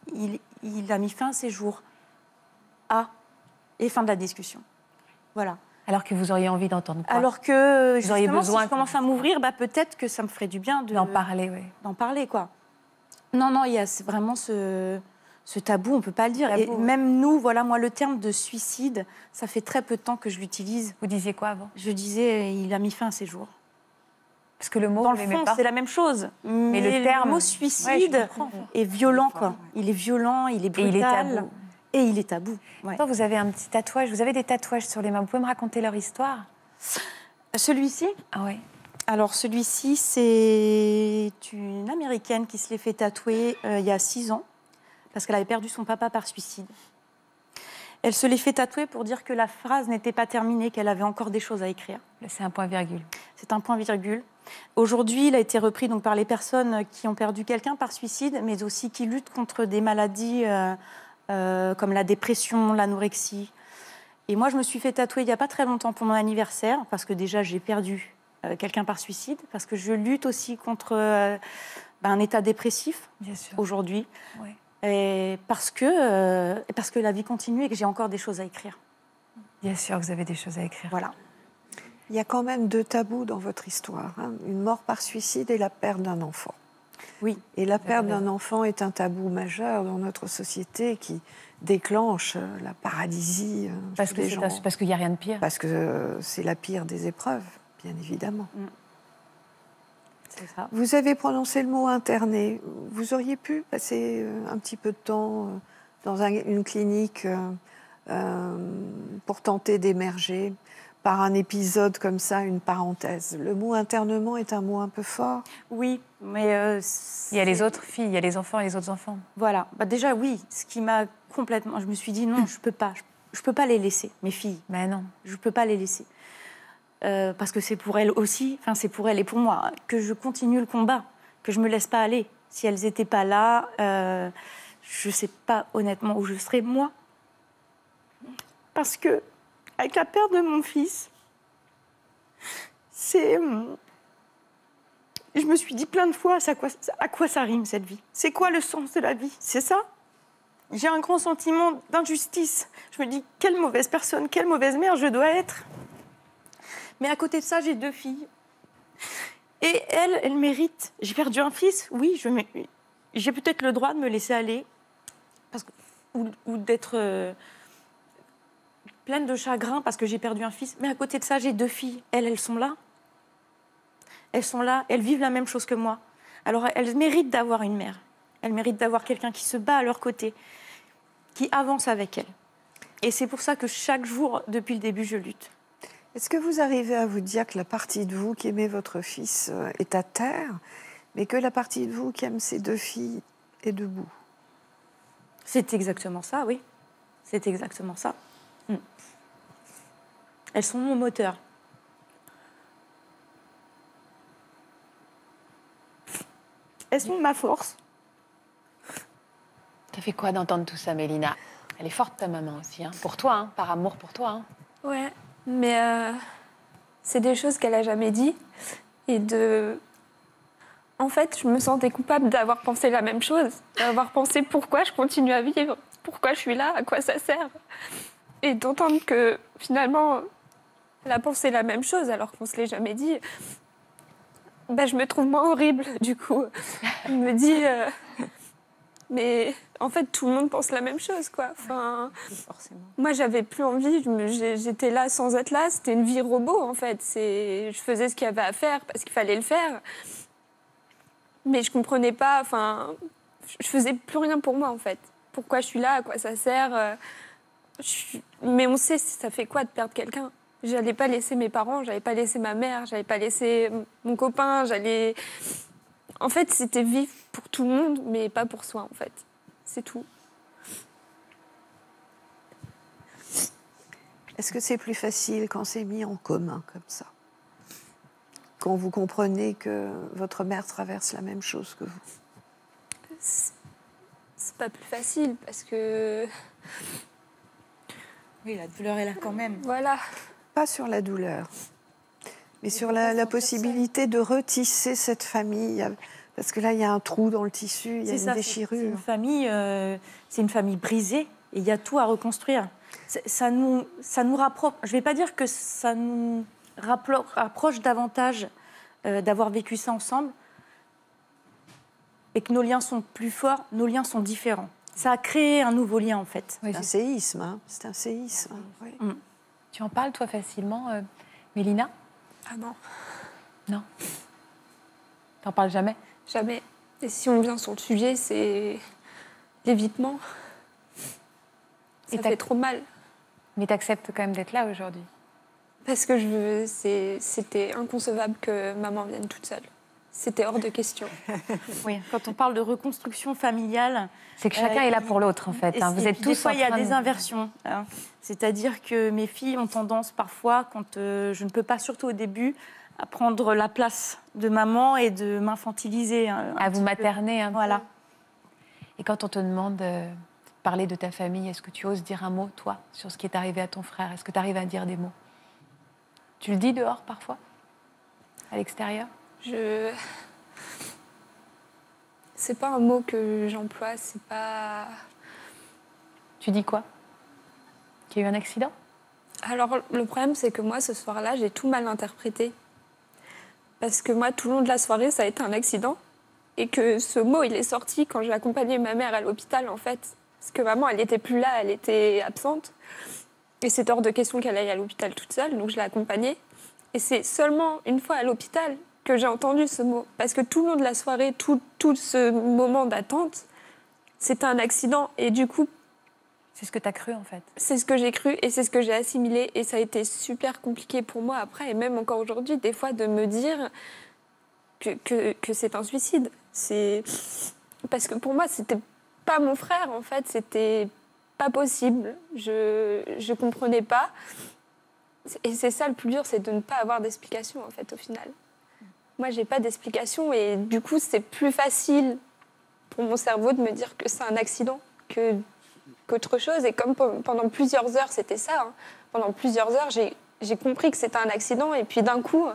il, il a mis fin à ses jours. Ah, et fin de la discussion. Voilà. Alors que vous auriez envie d'entendre quoi? Alors que, vous justement, auriez besoin si je commence à m'ouvrir, bah, peut-être que ça me ferait du bien de... d'en parler, oui. D'en parler, quoi. Non, non, il y a vraiment ce, ce tabou, on ne peut pas le dire. Tabou, et oui. même nous, voilà, moi, le terme de suicide, ça fait très peu de temps que je l'utilise. Vous disiez quoi avant? Je disais, il a mis fin à ses jours. Parce que le mot, Dans vous le l'aimez fond, pas. c'est la même chose. Mais, le terme- mot Ouais, suicide je comprends. est violent, quoi. Il est violent, il est Et il est brutal. tabou. Et il est tabou. Ouais. Pourtant, vous avez un petit tatouage, vous avez des tatouages sur les mains. Vous pouvez me raconter leur histoire? Celui-ci, Ah oui. alors celui-ci, c'est une Américaine qui se l'est fait tatouer euh, il y a six ans, parce qu'elle avait perdu son papa par suicide. Elle se l'est fait tatouer pour dire que la phrase n'était pas terminée, qu'elle avait encore des choses à écrire. C'est un point-virgule. C'est un point-virgule. Aujourd'hui, il a été repris donc, par les personnes qui ont perdu quelqu'un par suicide, mais aussi qui luttent contre des maladies euh, euh, comme la dépression, l'anorexie. Et moi, je me suis fait tatouer il n'y a pas très longtemps pour mon anniversaire, parce que déjà, j'ai perdu euh, quelqu'un par suicide, parce que je lutte aussi contre euh, ben, un état dépressif aujourd'hui. Ouais. Et parce que, euh, parce que la vie continue et que j'ai encore des choses à écrire. Bien sûr, vous avez des choses à écrire. Voilà. Il y a quand même deux tabous dans votre histoire, hein, une mort par suicide et la perte d'un enfant. Oui. Et la perte d'un enfant est un tabou majeur dans notre société qui déclenche la paralysie parce chez que les c'est gens. un- parce qu'il n'y a rien de pire. Parce que c'est la pire des épreuves, bien évidemment. Mm. C'est ça. Vous avez prononcé le mot interné. Vous auriez pu passer un petit peu de temps dans un- une clinique euh, euh, pour tenter d'émerger par un épisode comme ça, une parenthèse. Le mot internement est un mot un peu fort. Oui, mais... euh, Il y a les c'est- autres filles, il y a les enfants et les autres enfants. Voilà. Bah, déjà, oui, ce qui m'a complètement... Je me suis dit, non, je ne peux pas. Je ne peux pas les laisser, mes filles. Ben non. Je ne peux pas les laisser. Euh, parce que c'est pour elles aussi, enfin c'est pour elles et pour moi, hein, que je continue le combat, que je ne me laisse pas aller. Si elles n'étaient pas là, euh, je ne sais pas honnêtement où je serais, moi. Parce que, avec la perte de mon fils, c'est... Je me suis dit plein de fois, à quoi, à quoi ça rime cette vie? C'est quoi le sens de la vie? C'est ça? J'ai un grand sentiment d'injustice. Je me dis, quelle mauvaise personne, quelle mauvaise mère je dois être. Mais à côté de ça, j'ai deux filles. Et elles, elles méritent. J'ai perdu un fils, oui, je mé- j'ai peut-être le droit de me laisser aller. Parce que, ou, ou d'être euh, pleine de chagrin parce que j'ai perdu un fils. Mais à côté de ça, j'ai deux filles. Elles, elles sont là. Elles sont là, elles vivent la même chose que moi. Alors, elles méritent d'avoir une mère. Elles méritent d'avoir quelqu'un qui se bat à leur côté, qui avance avec elles. Et c'est pour ça que chaque jour, depuis le début, je lutte. Est-ce que vous arrivez à vous dire que la partie de vous qui aimait votre fils euh, est à terre, mais que la partie de vous qui aime ses deux filles est debout? C'est exactement ça, oui. C'est exactement ça. Mm. Elles sont mon moteur. Elles sont ma force. Ça fait quoi d'entendre tout ça, Mélina? Elle est forte, ta maman aussi, hein. Pour toi, hein, par amour pour toi. Hein. Ouais, mais euh, c'est des choses qu'elle a jamais dit. Et de... En fait, je me sentais coupable d'avoir pensé la même chose, d'avoir pensé pourquoi je continue à vivre, pourquoi je suis là, à quoi ça sert. Et d'entendre que finalement, elle a pensé la même chose alors qu'on ne se l'est jamais dit, ben, je me trouve moins horrible du coup. Je me dis, euh, mais en fait, tout le monde pense la même chose, quoi. Enfin, Forcément. moi, j'avais plus envie, je me- j'ai- j'étais là sans être là, c'était une vie robot en fait. C'est, je faisais ce qu'il y avait à faire parce qu'il fallait le faire. Mais je comprenais pas, enfin, je faisais plus rien pour moi en fait. Pourquoi je suis là, à quoi ça sert euh, je- Mais on sait, ça fait quoi de perdre quelqu'un? J'allais pas laisser mes parents, j'allais pas laisser ma mère, j'allais pas laisser mon copain, j'allais... En fait, c'était vivre pour tout le monde, mais pas pour soi en fait. C'est tout. Est-ce que c'est plus facile quand c'est mis en commun comme ça? Quand vous comprenez que votre mère traverse la même chose que vous? C'est c'est pas plus facile parce que... Oui, la douleur est là quand même. Voilà. Pas sur la douleur, mais sur la, la possibilité de retisser cette famille Parce que là, il y a un trou dans le tissu, il y a une ça, déchirure. C'est une famille, euh, c'est une famille brisée et il y a tout à reconstruire. Ça nous, ça nous rapproche. Je ne vais pas dire que ça nous rappro- rapproche davantage euh, d'avoir vécu ça ensemble, et que nos liens sont plus forts, nos liens sont différents. Ça a créé un nouveau lien, en fait. Oui, c'est un séisme, hein. C'est un séisme. Oui. Mm. Tu en parles, toi, facilement, euh, Mélina? Ah non, Non. T'en parles jamais? jamais. Et si on vient sur le sujet, c'est l'évitement. Ça Et t'as- fait trop mal. Mais t'acceptes quand même d'être là aujourd'hui. Parce que je veux, c'est- c'était inconcevable que maman vienne toute seule. C'était hors de question. Oui, quand on parle de reconstruction familiale... C'est que chacun euh, est là pour l'autre, en fait. Hein. et- Vous et êtes puis tous des fois, en il y a train des de- inversions. Hein. C'est-à-dire que mes filles ont tendance parfois, quand euh, je ne peux pas, surtout au début, à prendre la place de maman et de m'infantiliser. hein, un À vous petit peu. materner un peu. Voilà. Et quand on te demande de parler de ta famille, est-ce que tu oses dire un mot, toi, sur ce qui est arrivé à ton frère? Est-ce que tu arrives à dire des mots? Tu le dis dehors, parfois? À l'extérieur? Je... C'est pas un mot que j'emploie, c'est pas... Tu dis quoi? Qu'il y a eu un accident? Alors, le problème, c'est que moi, ce soir-là, j'ai tout mal interprété. Parce que moi, tout le long de la soirée, ça a été un accident. Et que ce mot, il est sorti quand j'ai accompagné ma mère à l'hôpital, en fait. Parce que maman, elle n'était plus là, elle était absente. Et c'était hors de question qu'elle aille à l'hôpital toute seule, donc je l'ai accompagnée. Et c'est seulement une fois à l'hôpital que j'ai entendu ce mot. Parce que tout le long de la soirée, tout, tout ce moment d'attente, c'était un accident. Et du coup, C'est ce que tu as cru, en fait. c'est ce que j'ai cru et c'est ce que j'ai assimilé. Et ça a été super compliqué pour moi après, et même encore aujourd'hui, des fois, de me dire que, que, que c'est un suicide. C'est... Parce que pour moi, c'était pas mon frère, en fait. C'était pas possible. Je je comprenais pas. Et c'est ça le plus dur, c'est de ne pas avoir d'explication, en fait, au final. Moi, j'ai pas d'explication et du coup, c'est plus facile pour mon cerveau de me dire que c'est un accident que qu'autre chose. Et comme pe- pendant plusieurs heures, c'était ça. hein. Pendant plusieurs heures, j'ai j'ai compris que c'était un accident. Et puis d'un coup,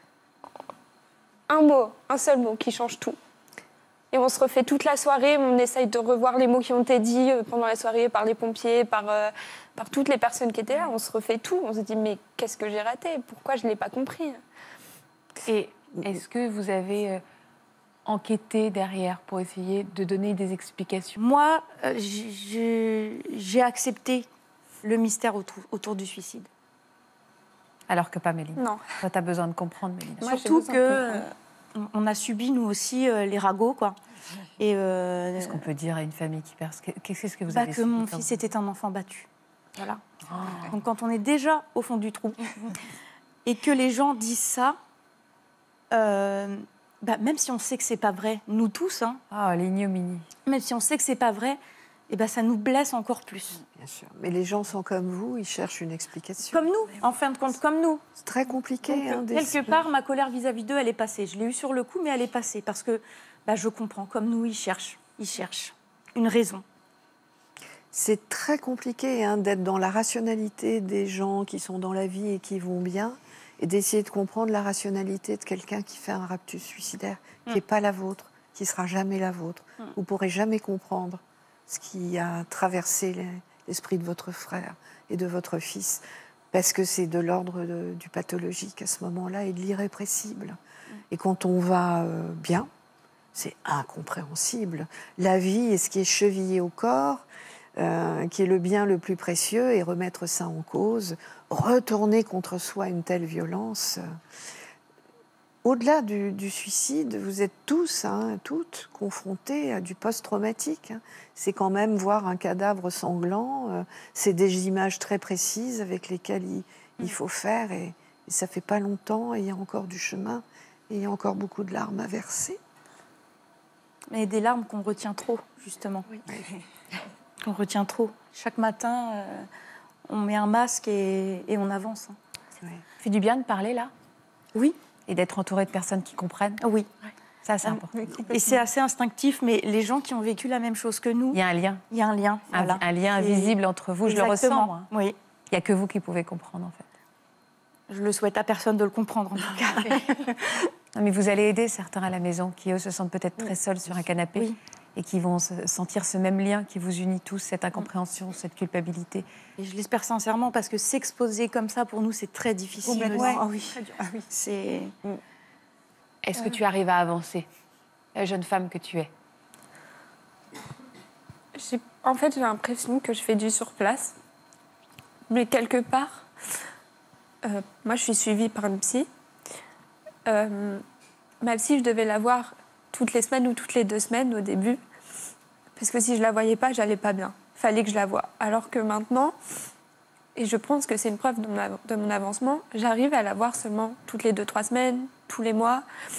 un mot, un seul mot qui change tout. Et on se refait toute la soirée, on essaye de revoir les mots qui ont été dits euh, pendant la soirée par les pompiers, par, euh, par toutes les personnes qui étaient là. On se refait tout. On se dit, mais qu'est-ce que j'ai raté? Pourquoi je ne l'ai pas compris? Et est-ce que vous avez euh, enquêté derrière pour essayer de donner des explications? Moi, euh, j'ai j'ai accepté le mystère autour, autour du suicide. Alors que pas Mélina. Non. Toi, tu as besoin de comprendre, Mélina. Moi, j'ai Surtout besoin que de comprendre. euh, on- on a subi, nous aussi, euh, les ragots, quoi. Et euh, Qu'est-ce qu'on peut dire à une famille qui perd? Qu'est-ce que vous bah, avez que subi mon quand fils vous- était un enfant battu. Voilà. Donc quand on est déjà au fond du trou et que les gens disent ça, euh, bah, même si on sait que c'est pas vrai, nous tous, hein, Ah, l'ignominie. même si on sait que c'est pas vrai, et ben ça nous blesse encore plus. Bien sûr. Mais les gens sont comme vous, ils cherchent une explication. Comme nous, en fin de compte, comme nous. C'est très compliqué. Donc, hein, des- quelque part, ma colère vis-à-vis d'eux, elle est passée. Je l'ai eue sur le coup, mais elle est passée parce que bah, je comprends. Comme nous, ils cherchent, ils cherchent une raison. C'est très compliqué hein, d'être dans la rationalité des gens qui sont dans la vie et qui vont bien, et d'essayer de comprendre la rationalité de quelqu'un qui fait un raptus suicidaire, qui n'est pas la vôtre, qui sera jamais la vôtre. Vous ne pourrez jamais comprendre ce qui a traversé les- l'esprit de votre frère et de votre fils, parce que c'est de l'ordre de- du pathologique à ce moment-là et de l'irrépressible. Et quand on va euh, bien, c'est incompréhensible. La vie est ce qui est chevillé au corps, euh, qui est le bien le plus précieux, et remettre ça en cause, retourner contre soi une telle violence. euh, Au-delà du, du suicide, vous êtes tous, hein, toutes, confrontés à du post-traumatique. hein. C'est quand même voir un cadavre sanglant, euh, c'est des images très précises avec lesquelles il, il faut faire, et, et ça fait pas longtemps, et il y a encore du chemin, et il y a encore beaucoup de larmes à verser. Mais des larmes qu'on retient trop, justement. Qu'on retient trop. Chaque matin, euh, on met un masque et, et on avance. hein. Ouais. Ça fait du bien de parler, là? Oui, Et d'être entouré de personnes qui comprennent? oui. Ça, c'est important. Et c'est assez instinctif, mais les gens qui ont vécu la même chose que nous, Il y a un lien. il y a un lien. Un, voilà. un lien Et- invisible entre vous. Je le ressens, Exactement. moi. Oui, Il n'y a que vous qui pouvez comprendre, en fait. je le souhaite à personne de le comprendre, en tout cas. Non, mais vous allez aider certains à la maison qui, eux, se sentent peut-être très seuls sur un canapé Oui. et qui vont se sentir ce même lien qui vous unit tous, cette incompréhension, cette culpabilité. Et je l'espère sincèrement parce que s'exposer comme ça, pour nous, c'est très difficile. Complètement. Ouais. Ah oui. Ah oui. C'est... Est-ce que tu arrives à avancer, la jeune femme que tu es? J'ai- En fait, j'ai l'impression que je fais du surplace. Mais quelque part, euh, moi, je suis suivie par une psy. Euh, ma psy, je devais la voir toutes les semaines ou toutes les deux semaines au début. Parce que si je la voyais pas, j'allais pas bien. Fallait que je la voie. Alors que maintenant, et je pense que c'est une preuve de mon, av- de mon avancement, j'arrive à la voir seulement toutes les deux, trois semaines, tous les mois.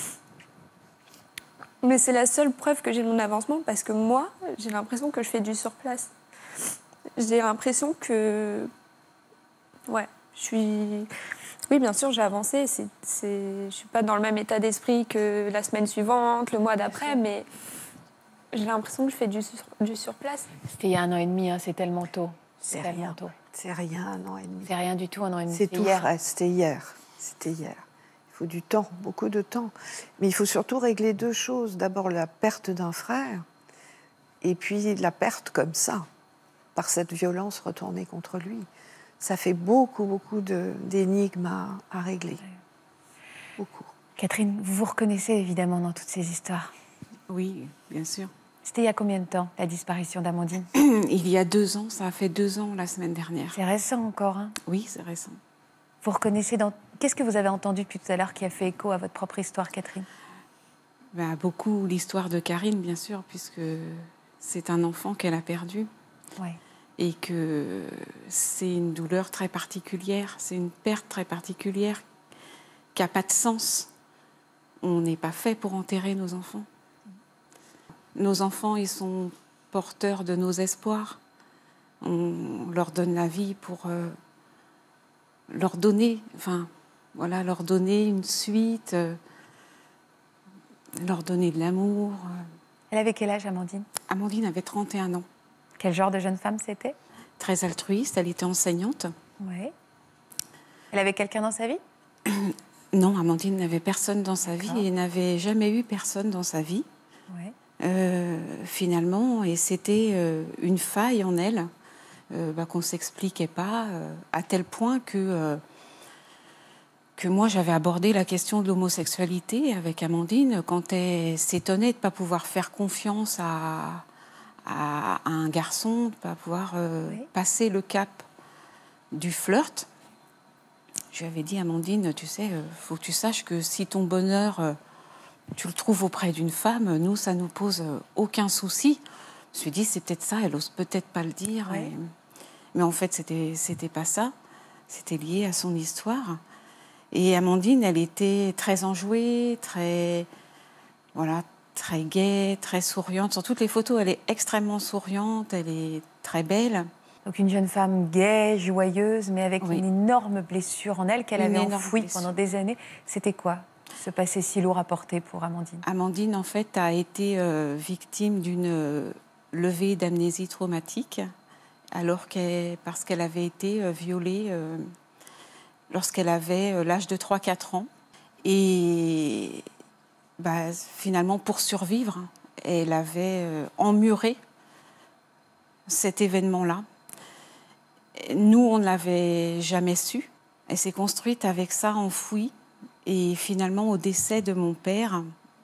Mais c'est la seule preuve que j'ai de mon avancement parce que moi, j'ai l'impression que je fais du surplace. J'ai l'impression que... Ouais, je suis... Oui, bien sûr, j'ai avancé. C'est, c'est... Je ne suis pas dans le même état d'esprit que la semaine suivante, le mois d'après, mais j'ai l'impression que je fais du, sur... du surplace. C'était il y a un an et demi, hein, c'est tellement tôt. C'est tellement rien. tôt. C'est rien, un an et demi. C'est rien du tout, un an et demi. C'est tout hier. frais, c'était hier. C'était hier. Il faut du temps, beaucoup de temps. Mais il faut surtout régler deux choses. D'abord, la perte d'un frère, et puis la perte comme ça, par cette violence retournée contre lui. Ça fait beaucoup, beaucoup de, d'énigmes à, à régler. Beaucoup. Catherine, vous vous reconnaissez évidemment dans toutes ces histoires. Oui, bien sûr. C'était il y a combien de temps, la disparition d'Amandine? Il y a deux ans, ça a fait deux ans la semaine dernière. C'est récent encore, hein? Oui, c'est récent. Vous reconnaissez dans... Qu'est-ce que vous avez entendu depuis tout à l'heure qui a fait écho à votre propre histoire, Catherine? Ben, beaucoup l'histoire de Karine, bien sûr, puisque c'est un enfant qu'elle a perdu. Ouais. Et que c'est une douleur très particulière, c'est une perte très particulière qui n'a pas de sens. On n'est pas fait pour enterrer nos enfants. Nos enfants, ils sont porteurs de nos espoirs. On leur donne la vie pour euh, leur donner, enfin, voilà, leur donner une suite, euh, leur donner de l'amour. Elle avait quel âge, Amandine? Amandine avait trente et un ans. Quel genre de jeune femme c'était? Très altruiste, elle était enseignante. Ouais. Elle avait quelqu'un dans sa vie? Non, Amandine n'avait personne dans sa vie et n'avait jamais eu personne dans sa vie. Ouais. Euh, finalement, et c'était euh, une faille en elle euh, bah, qu'on ne s'expliquait pas, euh, à tel point que, euh, que moi j'avais abordé la question de l'homosexualité avec Amandine quand elle s'étonnait de ne pas pouvoir faire confiance à, à, à un garçon, de ne pas pouvoir euh, Oui. passer le cap du flirt. Je lui avais dit, Amandine, tu sais, il faut que tu saches que si ton bonheur... euh, tu le trouves auprès d'une femme, nous, ça nous pose aucun souci. Je me suis dit, c'est peut-être ça, elle ose peut-être pas le dire. Ouais. Et... Mais en fait, c'était, c'était pas ça. C'était lié à son histoire. Et Amandine, elle était très enjouée, très, voilà, très gaie, très souriante. Sur toutes les photos, elle est extrêmement souriante, elle est très belle. Donc une jeune femme gaie, joyeuse, mais avec Oui. une énorme blessure en elle qu'elle Une avait énorme enfouie blessure. pendant des années. C'était quoi, ce passé si lourd à porter pour Amandine? Amandine, en fait, a été euh, victime d'une euh, levée d'amnésie traumatique, alors qu'elle, parce qu'elle avait été euh, violée euh, lorsqu'elle avait euh, l'âge de trois quatre ans. Et bah, finalement, pour survivre, elle avait euh, emmuré cet événement-là. Nous, on ne l'avait jamais su. Elle s'est construite avec ça enfoui. Et finalement, au décès de mon père,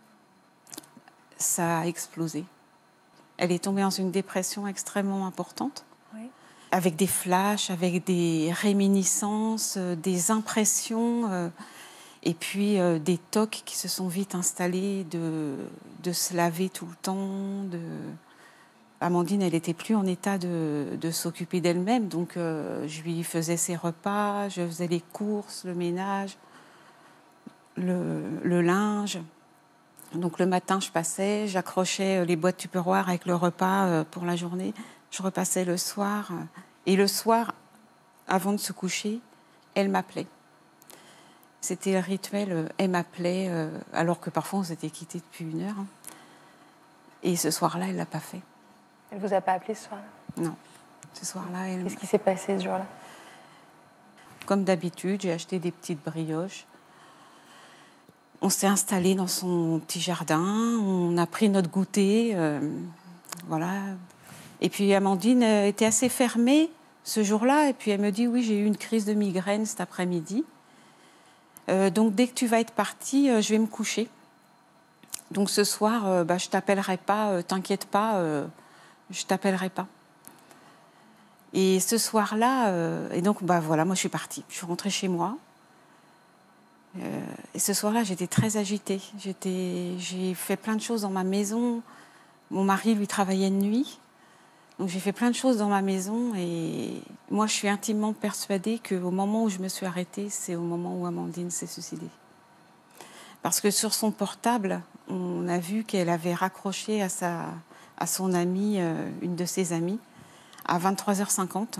ça a explosé. Elle est tombée dans une dépression extrêmement importante, Oui. avec des flashs, avec des réminiscences, euh, des impressions, euh, et puis euh, des tocs qui se sont vite installés de, de se laver tout le temps. De... Amandine, elle n'était plus en état de, de s'occuper d'elle-même, donc euh, je lui faisais ses repas, je faisais les courses, le ménage, le, le linge. Donc le matin, je passais, j'accrochais les boîtes tupperware avec le repas pour la journée. Je repassais le soir. Et le soir, avant de se coucher, elle m'appelait. C'était le rituel, elle m'appelait, alors que parfois on s'était quittés depuis une heure. Et ce soir-là, elle ne l'a pas fait. Elle vous a pas appelé ce soir-là? Non. Ce soir-là, elle... Qu'est-ce qui s'est passé ce jour-là? Comme d'habitude, j'ai acheté des petites brioches. on s'est installé dans son petit jardin, on a pris notre goûter, euh, voilà. Et puis Amandine était assez fermée ce jour-là, et puis elle me dit, oui, j'ai eu une crise de migraine cet après-midi. Euh, donc dès que tu vas être partie, euh, je vais me coucher. Donc ce soir, euh, bah, je t'appellerai pas, euh, t'inquiète pas, euh, je t'appellerai pas. Et ce soir-là, euh, et donc bah voilà, moi je suis partie, je suis rentrée chez moi. Euh, et ce soir-là, j'étais très agitée. J'étais, j'ai fait plein de choses dans ma maison. Mon mari, lui, travaillait de nuit. Donc j'ai fait plein de choses dans ma maison. Et moi, je suis intimement persuadée qu'au moment où je me suis arrêtée, c'est au moment où Amandine s'est suicidée. Parce que sur son portable, on a vu qu'elle avait raccroché à, sa, à son amie, euh, une de ses amies, à vingt-trois heures cinquante.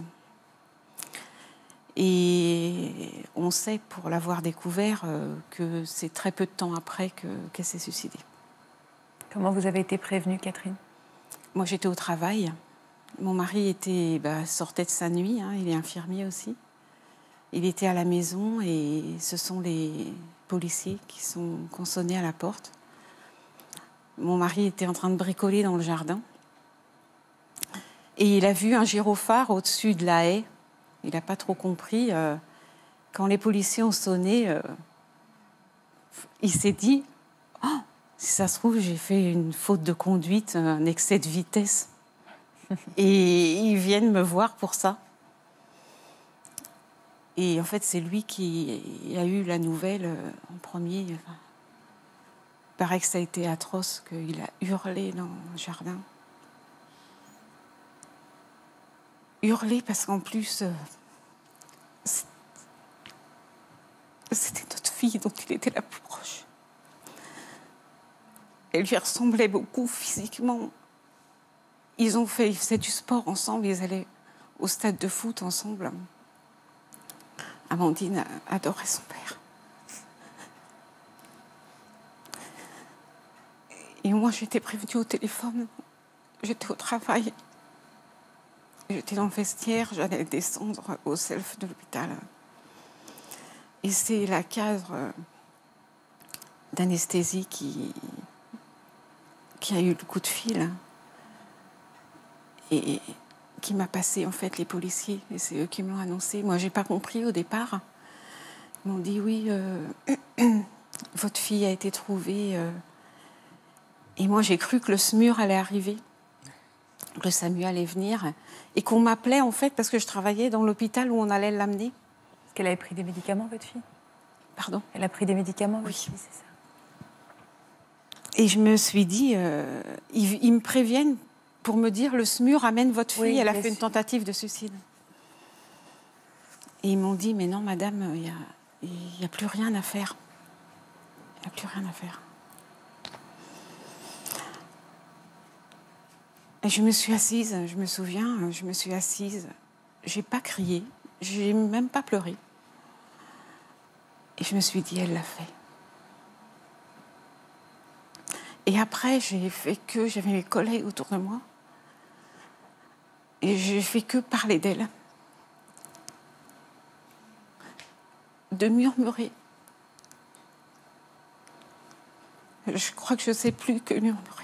Et on sait, pour l'avoir découvert, euh, que c'est très peu de temps après que, qu'elle s'est suicidée. Comment vous avez été prévenue, Catherine? Moi, j'étais au travail. Mon mari était, bah, sortait de sa nuit, hein, il est infirmier aussi. Il était à la maison et ce sont les policiers qui sont qui ont sonné à la porte. Mon mari était en train de bricoler dans le jardin. Et il a vu un gyrophare au-dessus de la haie. Il n'a pas trop compris. Euh, quand les policiers ont sonné, euh, il s'est dit oh, si ça se trouve, j'ai fait une faute de conduite, un excès de vitesse. Et ils viennent me voir pour ça. Et en fait, c'est lui qui a eu la nouvelle euh, en premier. Enfin, il paraît que ça a été atroce, qu'il a hurlé dans le jardin. Hurler parce qu'en plus, euh, c'était notre fille dont il était la plus proche. Elle lui ressemblait beaucoup physiquement. Ils ont fait, ils faisaient du sport ensemble, ils allaient au stade de foot ensemble. Amandine adorait son père. Et moi, j'étais prévenue au téléphone. J'étais au travail. J'étais dans le vestiaire, j'allais descendre au self de l'hôpital. Et c'est la cadre d'anesthésie qui, qui a eu le coup de fil et qui m'a passé en fait les policiers. Et c'est eux qui me l'ont annoncé. Moi, j'ai pas compris au départ. Ils m'ont dit oui, euh, votre fille a été trouvée. Euh, et moi, j'ai cru que le SMUR allait arriver. Que le SAMU allait venir et qu'on m'appelait en fait parce que je travaillais dans l'hôpital où on allait l'amener. Est-ce qu'elle avait pris des médicaments, votre fille? Pardon? Elle a pris des médicaments, votre oui. fille, c'est ça. Et je me suis dit, euh, ils, ils me préviennent pour me dire le SMUR amène votre fille, oui, elle a fait sûr. une tentative de suicide. Et ils m'ont dit, mais non madame, il n'y a, il y a plus rien à faire. Il n'y a plus rien à faire. Et je me suis assise, je me souviens, je me suis assise. J'ai pas crié, j'ai même pas pleuré. Et je me suis dit, elle l'a fait. Et après, j'ai fait que, j'avais mes collègues autour de moi. Et j'ai fait que parler d'elle. De murmurer. Je crois que je ne sais plus que murmurer.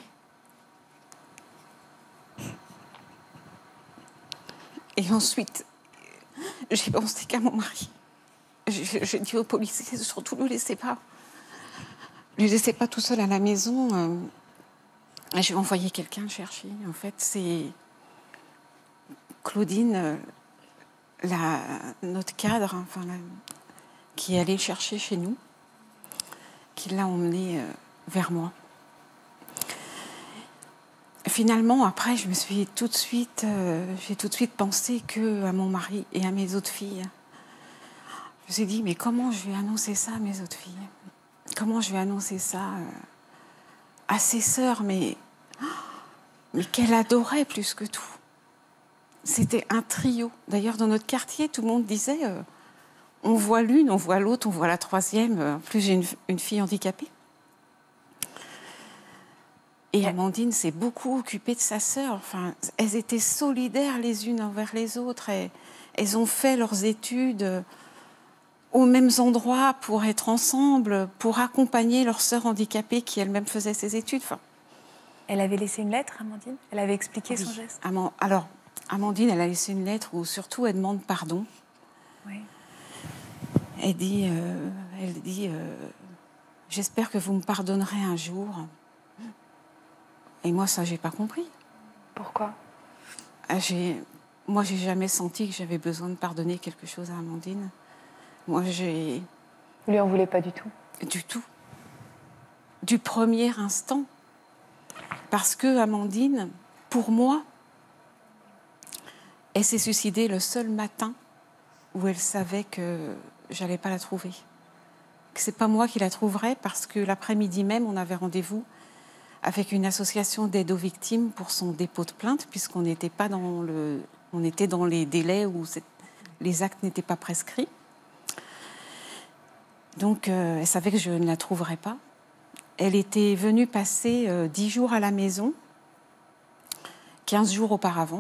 Et ensuite, j'ai pensé qu'à mon mari. J'ai, j'ai dit aux policiers, surtout ne le laissez pas. Ne le laissez pas tout seul à la maison. Euh, j'ai envoyé quelqu'un le chercher. En fait, c'est Claudine, euh, la, notre cadre, enfin, la, qui est allée le chercher chez nous, qui l'a emmené euh, vers moi. Finalement, après, je me suis tout de suite, euh, j'ai tout de suite pensé que à mon mari et à mes autres filles. Je me suis dit, mais comment je vais annoncer ça à mes autres filles? Comment je vais annoncer ça euh, à ses sœurs, mais, mais qu'elle adorait plus que tout. C'était un trio. D'ailleurs, dans notre quartier, tout le monde disait, euh, on voit l'une, on voit l'autre, on voit la troisième. En plus, j'ai une, une fille handicapée. Et Amandine s'est beaucoup occupée de sa sœur. Enfin, elles étaient solidaires les unes envers les autres. Et, elles ont fait leurs études aux mêmes endroits pour être ensemble, pour accompagner leur sœur handicapée qui elle-même faisait ses études. Enfin, elle avait laissé une lettre, Amandine? Elle avait expliqué oui. son geste? Amand... Alors, Amandine, elle a laissé une lettre où surtout elle demande pardon. Oui. Elle dit, euh, elle dit euh, j'espère que vous me pardonnerez un jour. Et moi, ça, j'ai pas compris. Pourquoi? Ah, j'ai... Moi, j'ai jamais senti que j'avais besoin de pardonner quelque chose à Amandine. Moi, j'ai... Vous lui en voulez pas du tout? Du tout. Du premier instant. Parce que Amandine, pour moi, elle s'est suicidée le seul matin où elle savait que j'allais pas la trouver. Que c'est pas moi qui la trouverais parce que l'après-midi même, on avait rendez-vous avec une association d'aide aux victimes pour son dépôt de plainte, puisqu'on n'était pas dans le... On était dans les délais où c'est... les actes n'étaient pas prescrits. Donc, euh, elle savait que je ne la trouverais pas. Elle était venue passer euh, dix jours à la maison, quinze jours auparavant.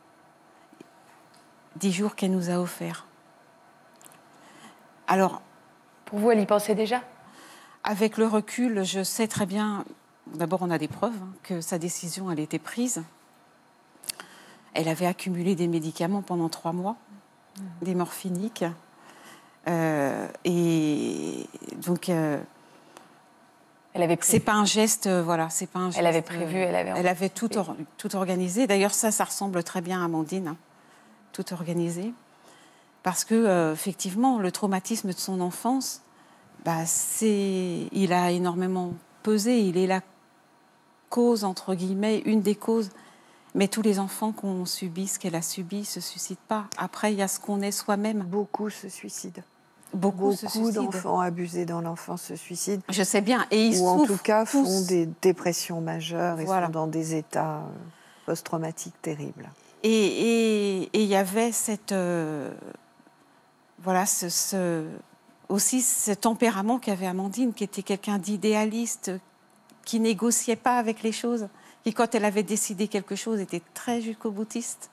Dix jours qu'elle nous a offerts. Alors... Pour vous, elle y pensait déjà? Avec le recul, je sais très bien... D'abord, on a des preuves hein, que sa décision, elle était prise. Elle avait accumulé des médicaments pendant trois mois, mmh. des morphiniques. Euh, et donc... Euh, Elle avait prévu. C'est pas un geste, euh, voilà, c'est pas un geste. Elle avait prévu, elle avait. Elle avait tout, or, tout organisé. D'ailleurs, ça, ça ressemble très bien à Amandine, hein, tout organisé, parce que euh, effectivement, le traumatisme de son enfance, bah, c'est, il a énormément pesé. Il est la cause entre guillemets, une des causes. Mais tous les enfants qui ont subi ce qu'elle a subi ne se suicident pas. Après, il y a ce qu'on est soi-même. Beaucoup se suicident. Beaucoup, Beaucoup d'enfants abusés dans l'enfance se suicident. Je sais bien. Et ils ou en tout cas tous. font des dépressions majeures et voilà. sont dans des états post-traumatiques terribles. Et il y avait cette, euh, voilà, ce, ce, aussi ce tempérament qu'avait Amandine, qui était quelqu'un d'idéaliste, qui négociait pas avec les choses, qui, quand elle avait décidé quelque chose, était très jusqu'au-boutiste.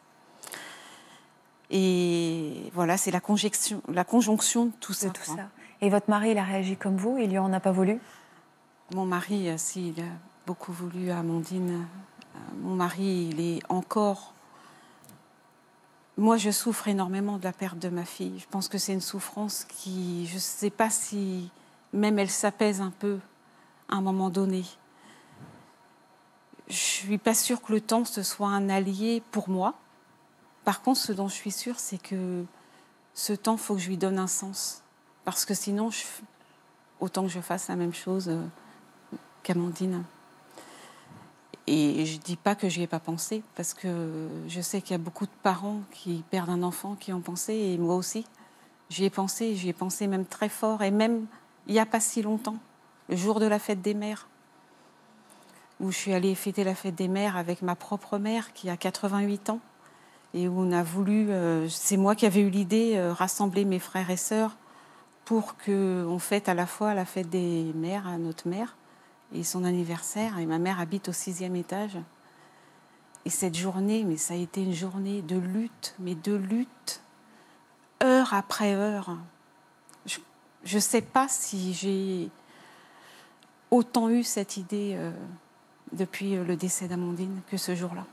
Et voilà, c'est la conjonction, la conjonction de tout ça. De tout ça. Et votre mari, il a réagi comme vous? Il lui en a pas voulu? Mon mari, s'il a beaucoup voulu à Amandine, mon mari, il est encore... Moi, je souffre énormément de la perte de ma fille. Je pense que c'est une souffrance qui... Je ne sais pas si même elle s'apaise un peu à un moment donné. Je ne suis pas sûre que le temps, ce soit un allié pour moi. Par contre, ce dont je suis sûre, c'est que ce temps, il faut que je lui donne un sens. Parce que sinon, je... autant que je fasse la même chose euh, qu'Amandine. Et je ne dis pas que je n'y ai pas pensé, parce que je sais qu'il y a beaucoup de parents qui perdent un enfant, qui ont pensé, et moi aussi. J'y ai pensé, j'y ai pensé même très fort, et même il n'y a pas si longtemps, le jour de la fête des mères, où je suis allée fêter la fête des mères avec ma propre mère, qui a quatre-vingt-huit ans, et où on a voulu, euh, c'est moi qui avais eu l'idée, euh, rassembler mes frères et sœurs pour qu'on fête à la fois la fête des mères à notre mère et son anniversaire. Et ma mère habite au sixième étage. Et cette journée, mais ça a été une journée de lutte, mais de lutte, heure après heure. Je ne sais pas si j'ai autant eu cette idée euh, depuis le décès d'Amandine que ce jour-là.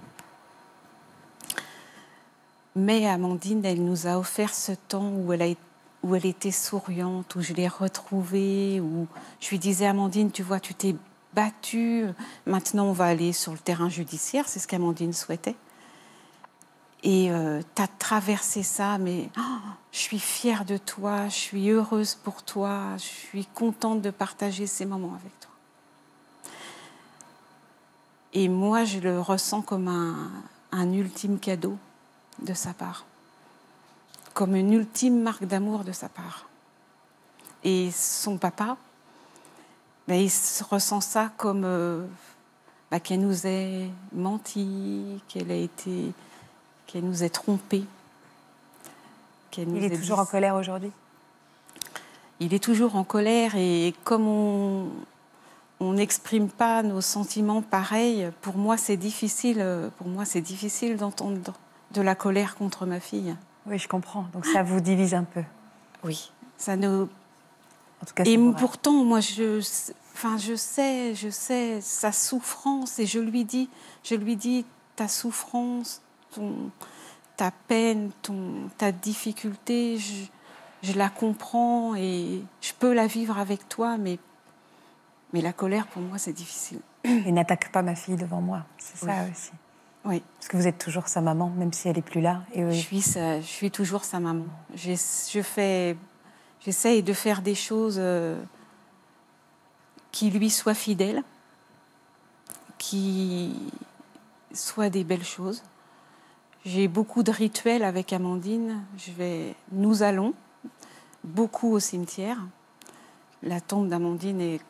Mais Amandine, elle nous a offert ce temps où elle, a, où elle était souriante, où je l'ai retrouvée, où je lui disais, Amandine, tu vois, tu t'es battue, maintenant on va aller sur le terrain judiciaire, c'est ce qu'Amandine souhaitait. Et euh, tu as traversé ça, mais oh, je suis fière de toi, je suis heureuse pour toi, je suis contente de partager ces moments avec toi. Et moi, je le ressens comme un, un ultime cadeau de sa part, comme une ultime marque d'amour de sa part. Et son papa, ben, il ressent ça comme euh, ben, qu'elle nous ait menti, qu'elle a été, qu'elle nous ait trompés. Qu'elle nous il est toujours dit... en colère aujourd'hui? Il est toujours en colère, et comme on on n'exprime pas nos sentiments pareils, pour moi c'est difficile, pour moi c'est difficile d'entendre de la colère contre ma fille. Oui, je comprends. Donc ça vous divise un peu. Oui, Ça ne... En tout cas, et c'est pourtant, moi, je, enfin, je sais, je sais sa souffrance et je lui dis, je lui dis, ta souffrance, ton, ta peine, ton, ta difficulté, je, je la comprends et je peux la vivre avec toi, mais, mais la colère, pour moi, c'est difficile. Et n'attaque pas ma fille devant moi, c'est oui. ça aussi. Oui. Parce que vous êtes toujours sa maman, même si elle n'est plus là. Et oui. je, suis sa, je suis toujours sa maman. J'ai, je fais... J'essaye de faire des choses euh, qui lui soient fidèles, qui soient des belles choses. J'ai beaucoup de rituels avec Amandine. Je vais, nous allons beaucoup au cimetière. La tombe d'Amandine est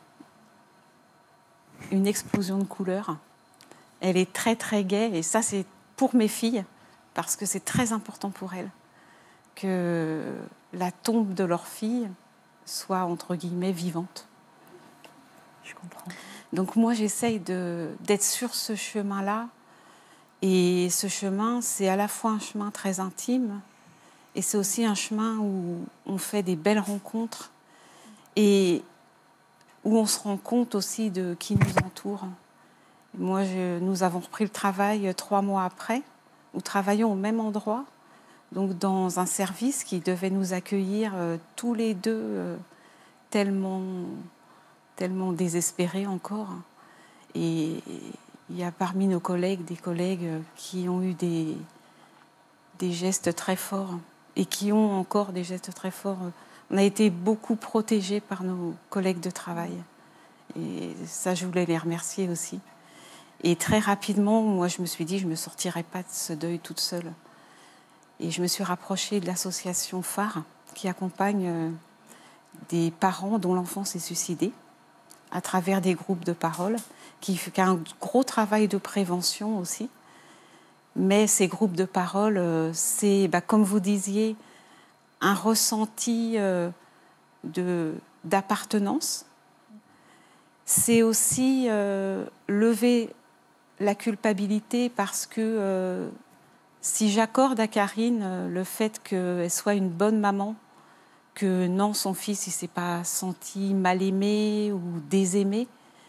une explosion de couleurs. Elle est très, très gaie. Et ça, c'est pour mes filles, parce que c'est très important pour elles que la tombe de leur fille soit, entre guillemets, vivante. Je comprends. Donc moi, j'essaye de, d'être sur ce chemin-là. Et ce chemin, c'est à la fois un chemin très intime et c'est aussi un chemin où on fait des belles rencontres et où on se rend compte aussi de qui nous entoure. Moi, je, nous avons repris le travail trois mois après. Nous travaillons au même endroit, donc dans un service qui devait nous accueillir euh, tous les deux euh, tellement, tellement désespérés encore. Et il y a parmi nos collègues des collègues qui ont eu des, des gestes très forts et qui ont encore des gestes très forts. On a été beaucoup protégés par nos collègues de travail. Et ça, je voulais les remercier aussi. Et très rapidement, moi, je me suis dit, je ne me sortirai pas de ce deuil toute seule. Et je me suis rapprochée de l'association Phare, qui accompagne des parents dont l'enfant s'est suicidé, à travers des groupes de parole, qui fait un gros travail de prévention aussi. Mais ces groupes de parole, c'est, bah, comme vous disiez, un ressenti euh, de, d'appartenance. C'est aussi euh, lever la culpabilité parce que euh, si j'accorde à Karine euh, le fait qu'elle soit une bonne maman, que non, son fils il ne s'est pas senti mal aimé ou désaimé,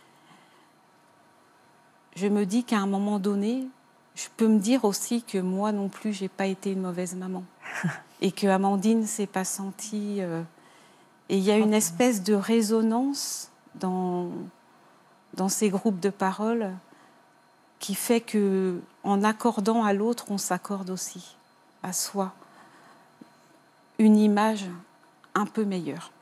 je me dis qu'à un moment donné, je peux me dire aussi que moi non plus, je n'ai pas été une mauvaise maman. Et que Amandine ne s'est pas sentie... Euh... Et il y a une espèce de résonance dans, dans ces groupes de parole qui fait qu'en accordant à l'autre, on s'accorde aussi à soi une image un peu meilleure.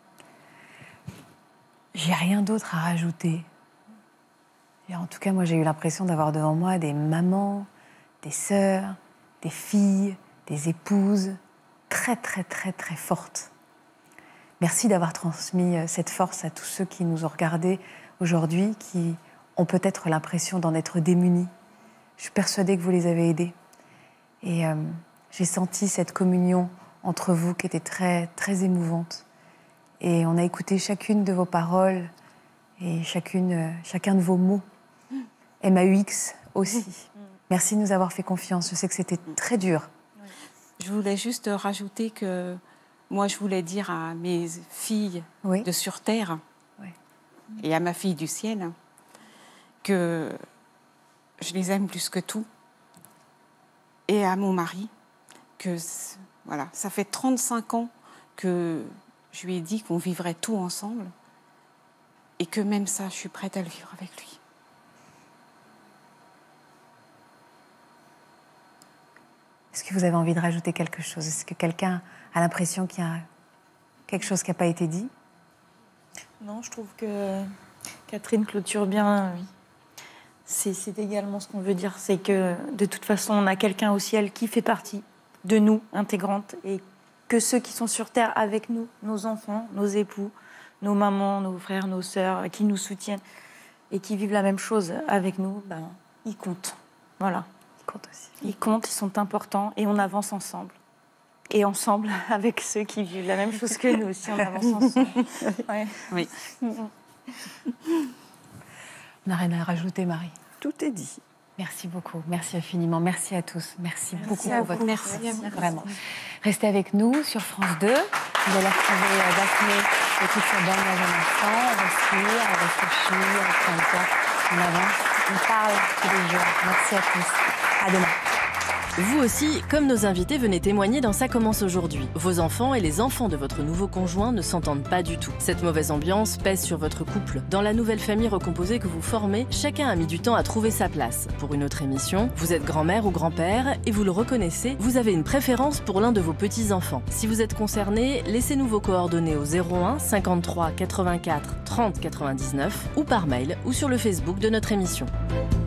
J'ai rien d'autre à rajouter. Et en tout cas, moi, j'ai eu l'impression d'avoir devant moi des mamans, des sœurs, des filles, des épouses très, très, très, très fortes. Merci d'avoir transmis cette force à tous ceux qui nous ont regardés aujourd'hui, qui ont peut-être l'impression d'en être démunis. Je suis persuadée que vous les avez aidés. Et euh, j'ai senti cette communion entre vous qui était très, très émouvante. Et on a écouté chacune de vos paroles et chacune, euh, chacun de vos mots. M A U X aussi. Merci de nous avoir fait confiance. Je sais que c'était très dur. Je voulais juste rajouter que moi, je voulais dire à mes filles oui. de sur Terre oui. et à ma fille du ciel que je les aime plus que tout. Et à mon mari, que voilà, ça fait trente-cinq ans que je lui ai dit qu'on vivrait tout ensemble et que même ça, je suis prête à le vivre avec lui. Est-ce que vous avez envie de rajouter quelque chose? Est-ce que quelqu'un a l'impression qu'il y a quelque chose qui n'a pas été dit? Non, je trouve que Catherine clôture bien. C'est, c'est également ce qu'on veut dire, c'est que de toute façon, on a quelqu'un au ciel qui fait partie de nous, intégrante, et que ceux qui sont sur Terre avec nous, nos enfants, nos époux, nos mamans, nos frères, nos sœurs, qui nous soutiennent et qui vivent la même chose avec nous, ben, ils comptent. Voilà. Ils comptent aussi. Ils comptent, ils sont importants et on avance ensemble. Et ensemble avec ceux qui vivent la même chose que nous aussi, on avance ensemble. Ouais. Oui. On n'a rien à rajouter, Marie. Tout est dit. Merci beaucoup, merci infiniment, merci à tous, merci, merci beaucoup à pour vous. votre merci. merci. Vraiment. Restez avec nous sur France deux. Vous allez retrouver Daphné et toute sa bande dans un instant. On respire, on réfléchit, on prend le temps, on avance, on parle tous les jours. Merci à tous. À demain. Vous aussi, comme nos invités, venez témoigner dans Ça commence aujourd'hui. Vos enfants et les enfants de votre nouveau conjoint ne s'entendent pas du tout. Cette mauvaise ambiance pèse sur votre couple. Dans la nouvelle famille recomposée que vous formez, chacun a mis du temps à trouver sa place. Pour une autre émission, vous êtes grand-mère ou grand-père et vous le reconnaissez, vous avez une préférence pour l'un de vos petits-enfants. Si vous êtes concerné, laissez-nous vos coordonnées au zéro un cinquante-trois quatre-vingt-quatre trente quatre-vingt-dix-neuf ou par mail ou sur le Facebook de notre émission.